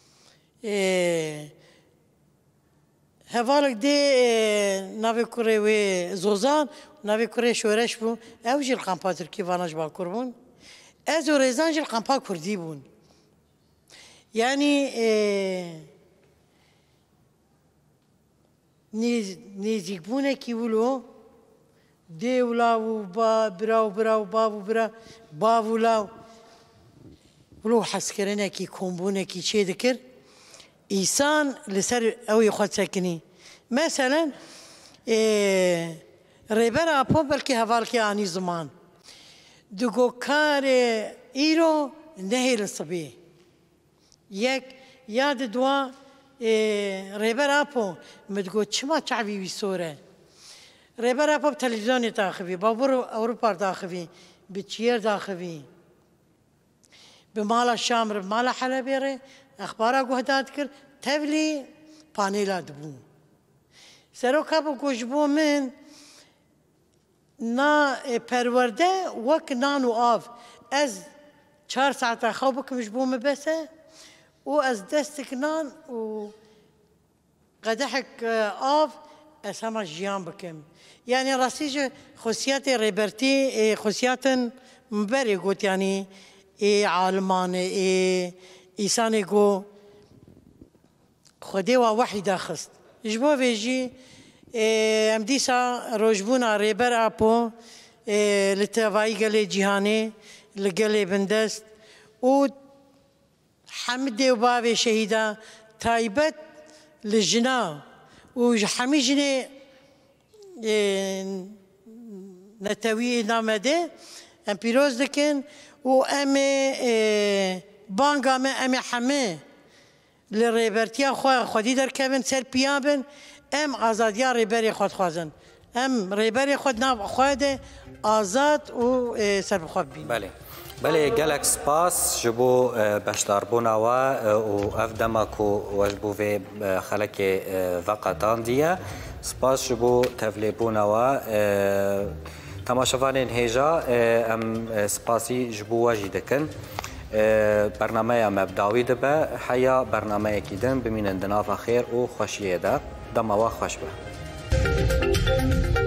[SPEAKER 11] هوالک دی ناوی کوره و زوزان ناوی کوره شورش بون او جی لقامپا ترکی واناش باکور بون از و ریزان جی لقامپا کردی بون یعنی نزیک بونه کی ولو دیولاو با براو براو بابو برا باولاو ولو حس کرنه کی کمبونه کی چه دکر ایسان لسر اوی خود سکنی مثلا ریبر اپو بلکه حوال که آنی زمان دگو کار ایرو نهی لصبیه یک یاد دوا ریبر اپو مدگو چما چعبی بی سوره ریبر اپو بتلویزیون داخوی بابور اروپا داخوی بچیر داخوی بمالا شامر بمالا حلبی ره اخبارا گوهداد کر تبلی پانیلا دبو سرو کابو گوشبو من نا پرورده وک نانو آف از چهار ساعت خواب بکمش بوم بسه و از دستك نان و قدحك آف اسما جیان بکم یعنی راستی خصوصیات ریبرتی خصوصیات مبری گوت یعنی ای عالمان ای ایسان گو خودی و وحیده خست جبو ویجی ام دیسا روجبونا ریبر اپو لتوایی گلی جهانی لگلی بندست و حمد و باب شهیده تایبت لجنا و حمی جنه نتوی نامده ام پیروز دکن و ام بانگا ام ام حمه لریبرتیا خو خودی در کبن سر پیابن ام آزادیا ریبری خود خوازن ام ریبری خود ناب خود آزاد و سر بخواب بین
[SPEAKER 1] بله بله گلک سپاس جبو بشتار بونا و و اف دماکو وجبو في خلک وقتان دیه سپاس جبو تفلی بونا و تماشاوانین هیجا ام سپاسی جبو واجی دکن برنامه مبداوی دبه حیا برنامه کیدن بمینن دناف خیر و خوشیه ده دما و خوش به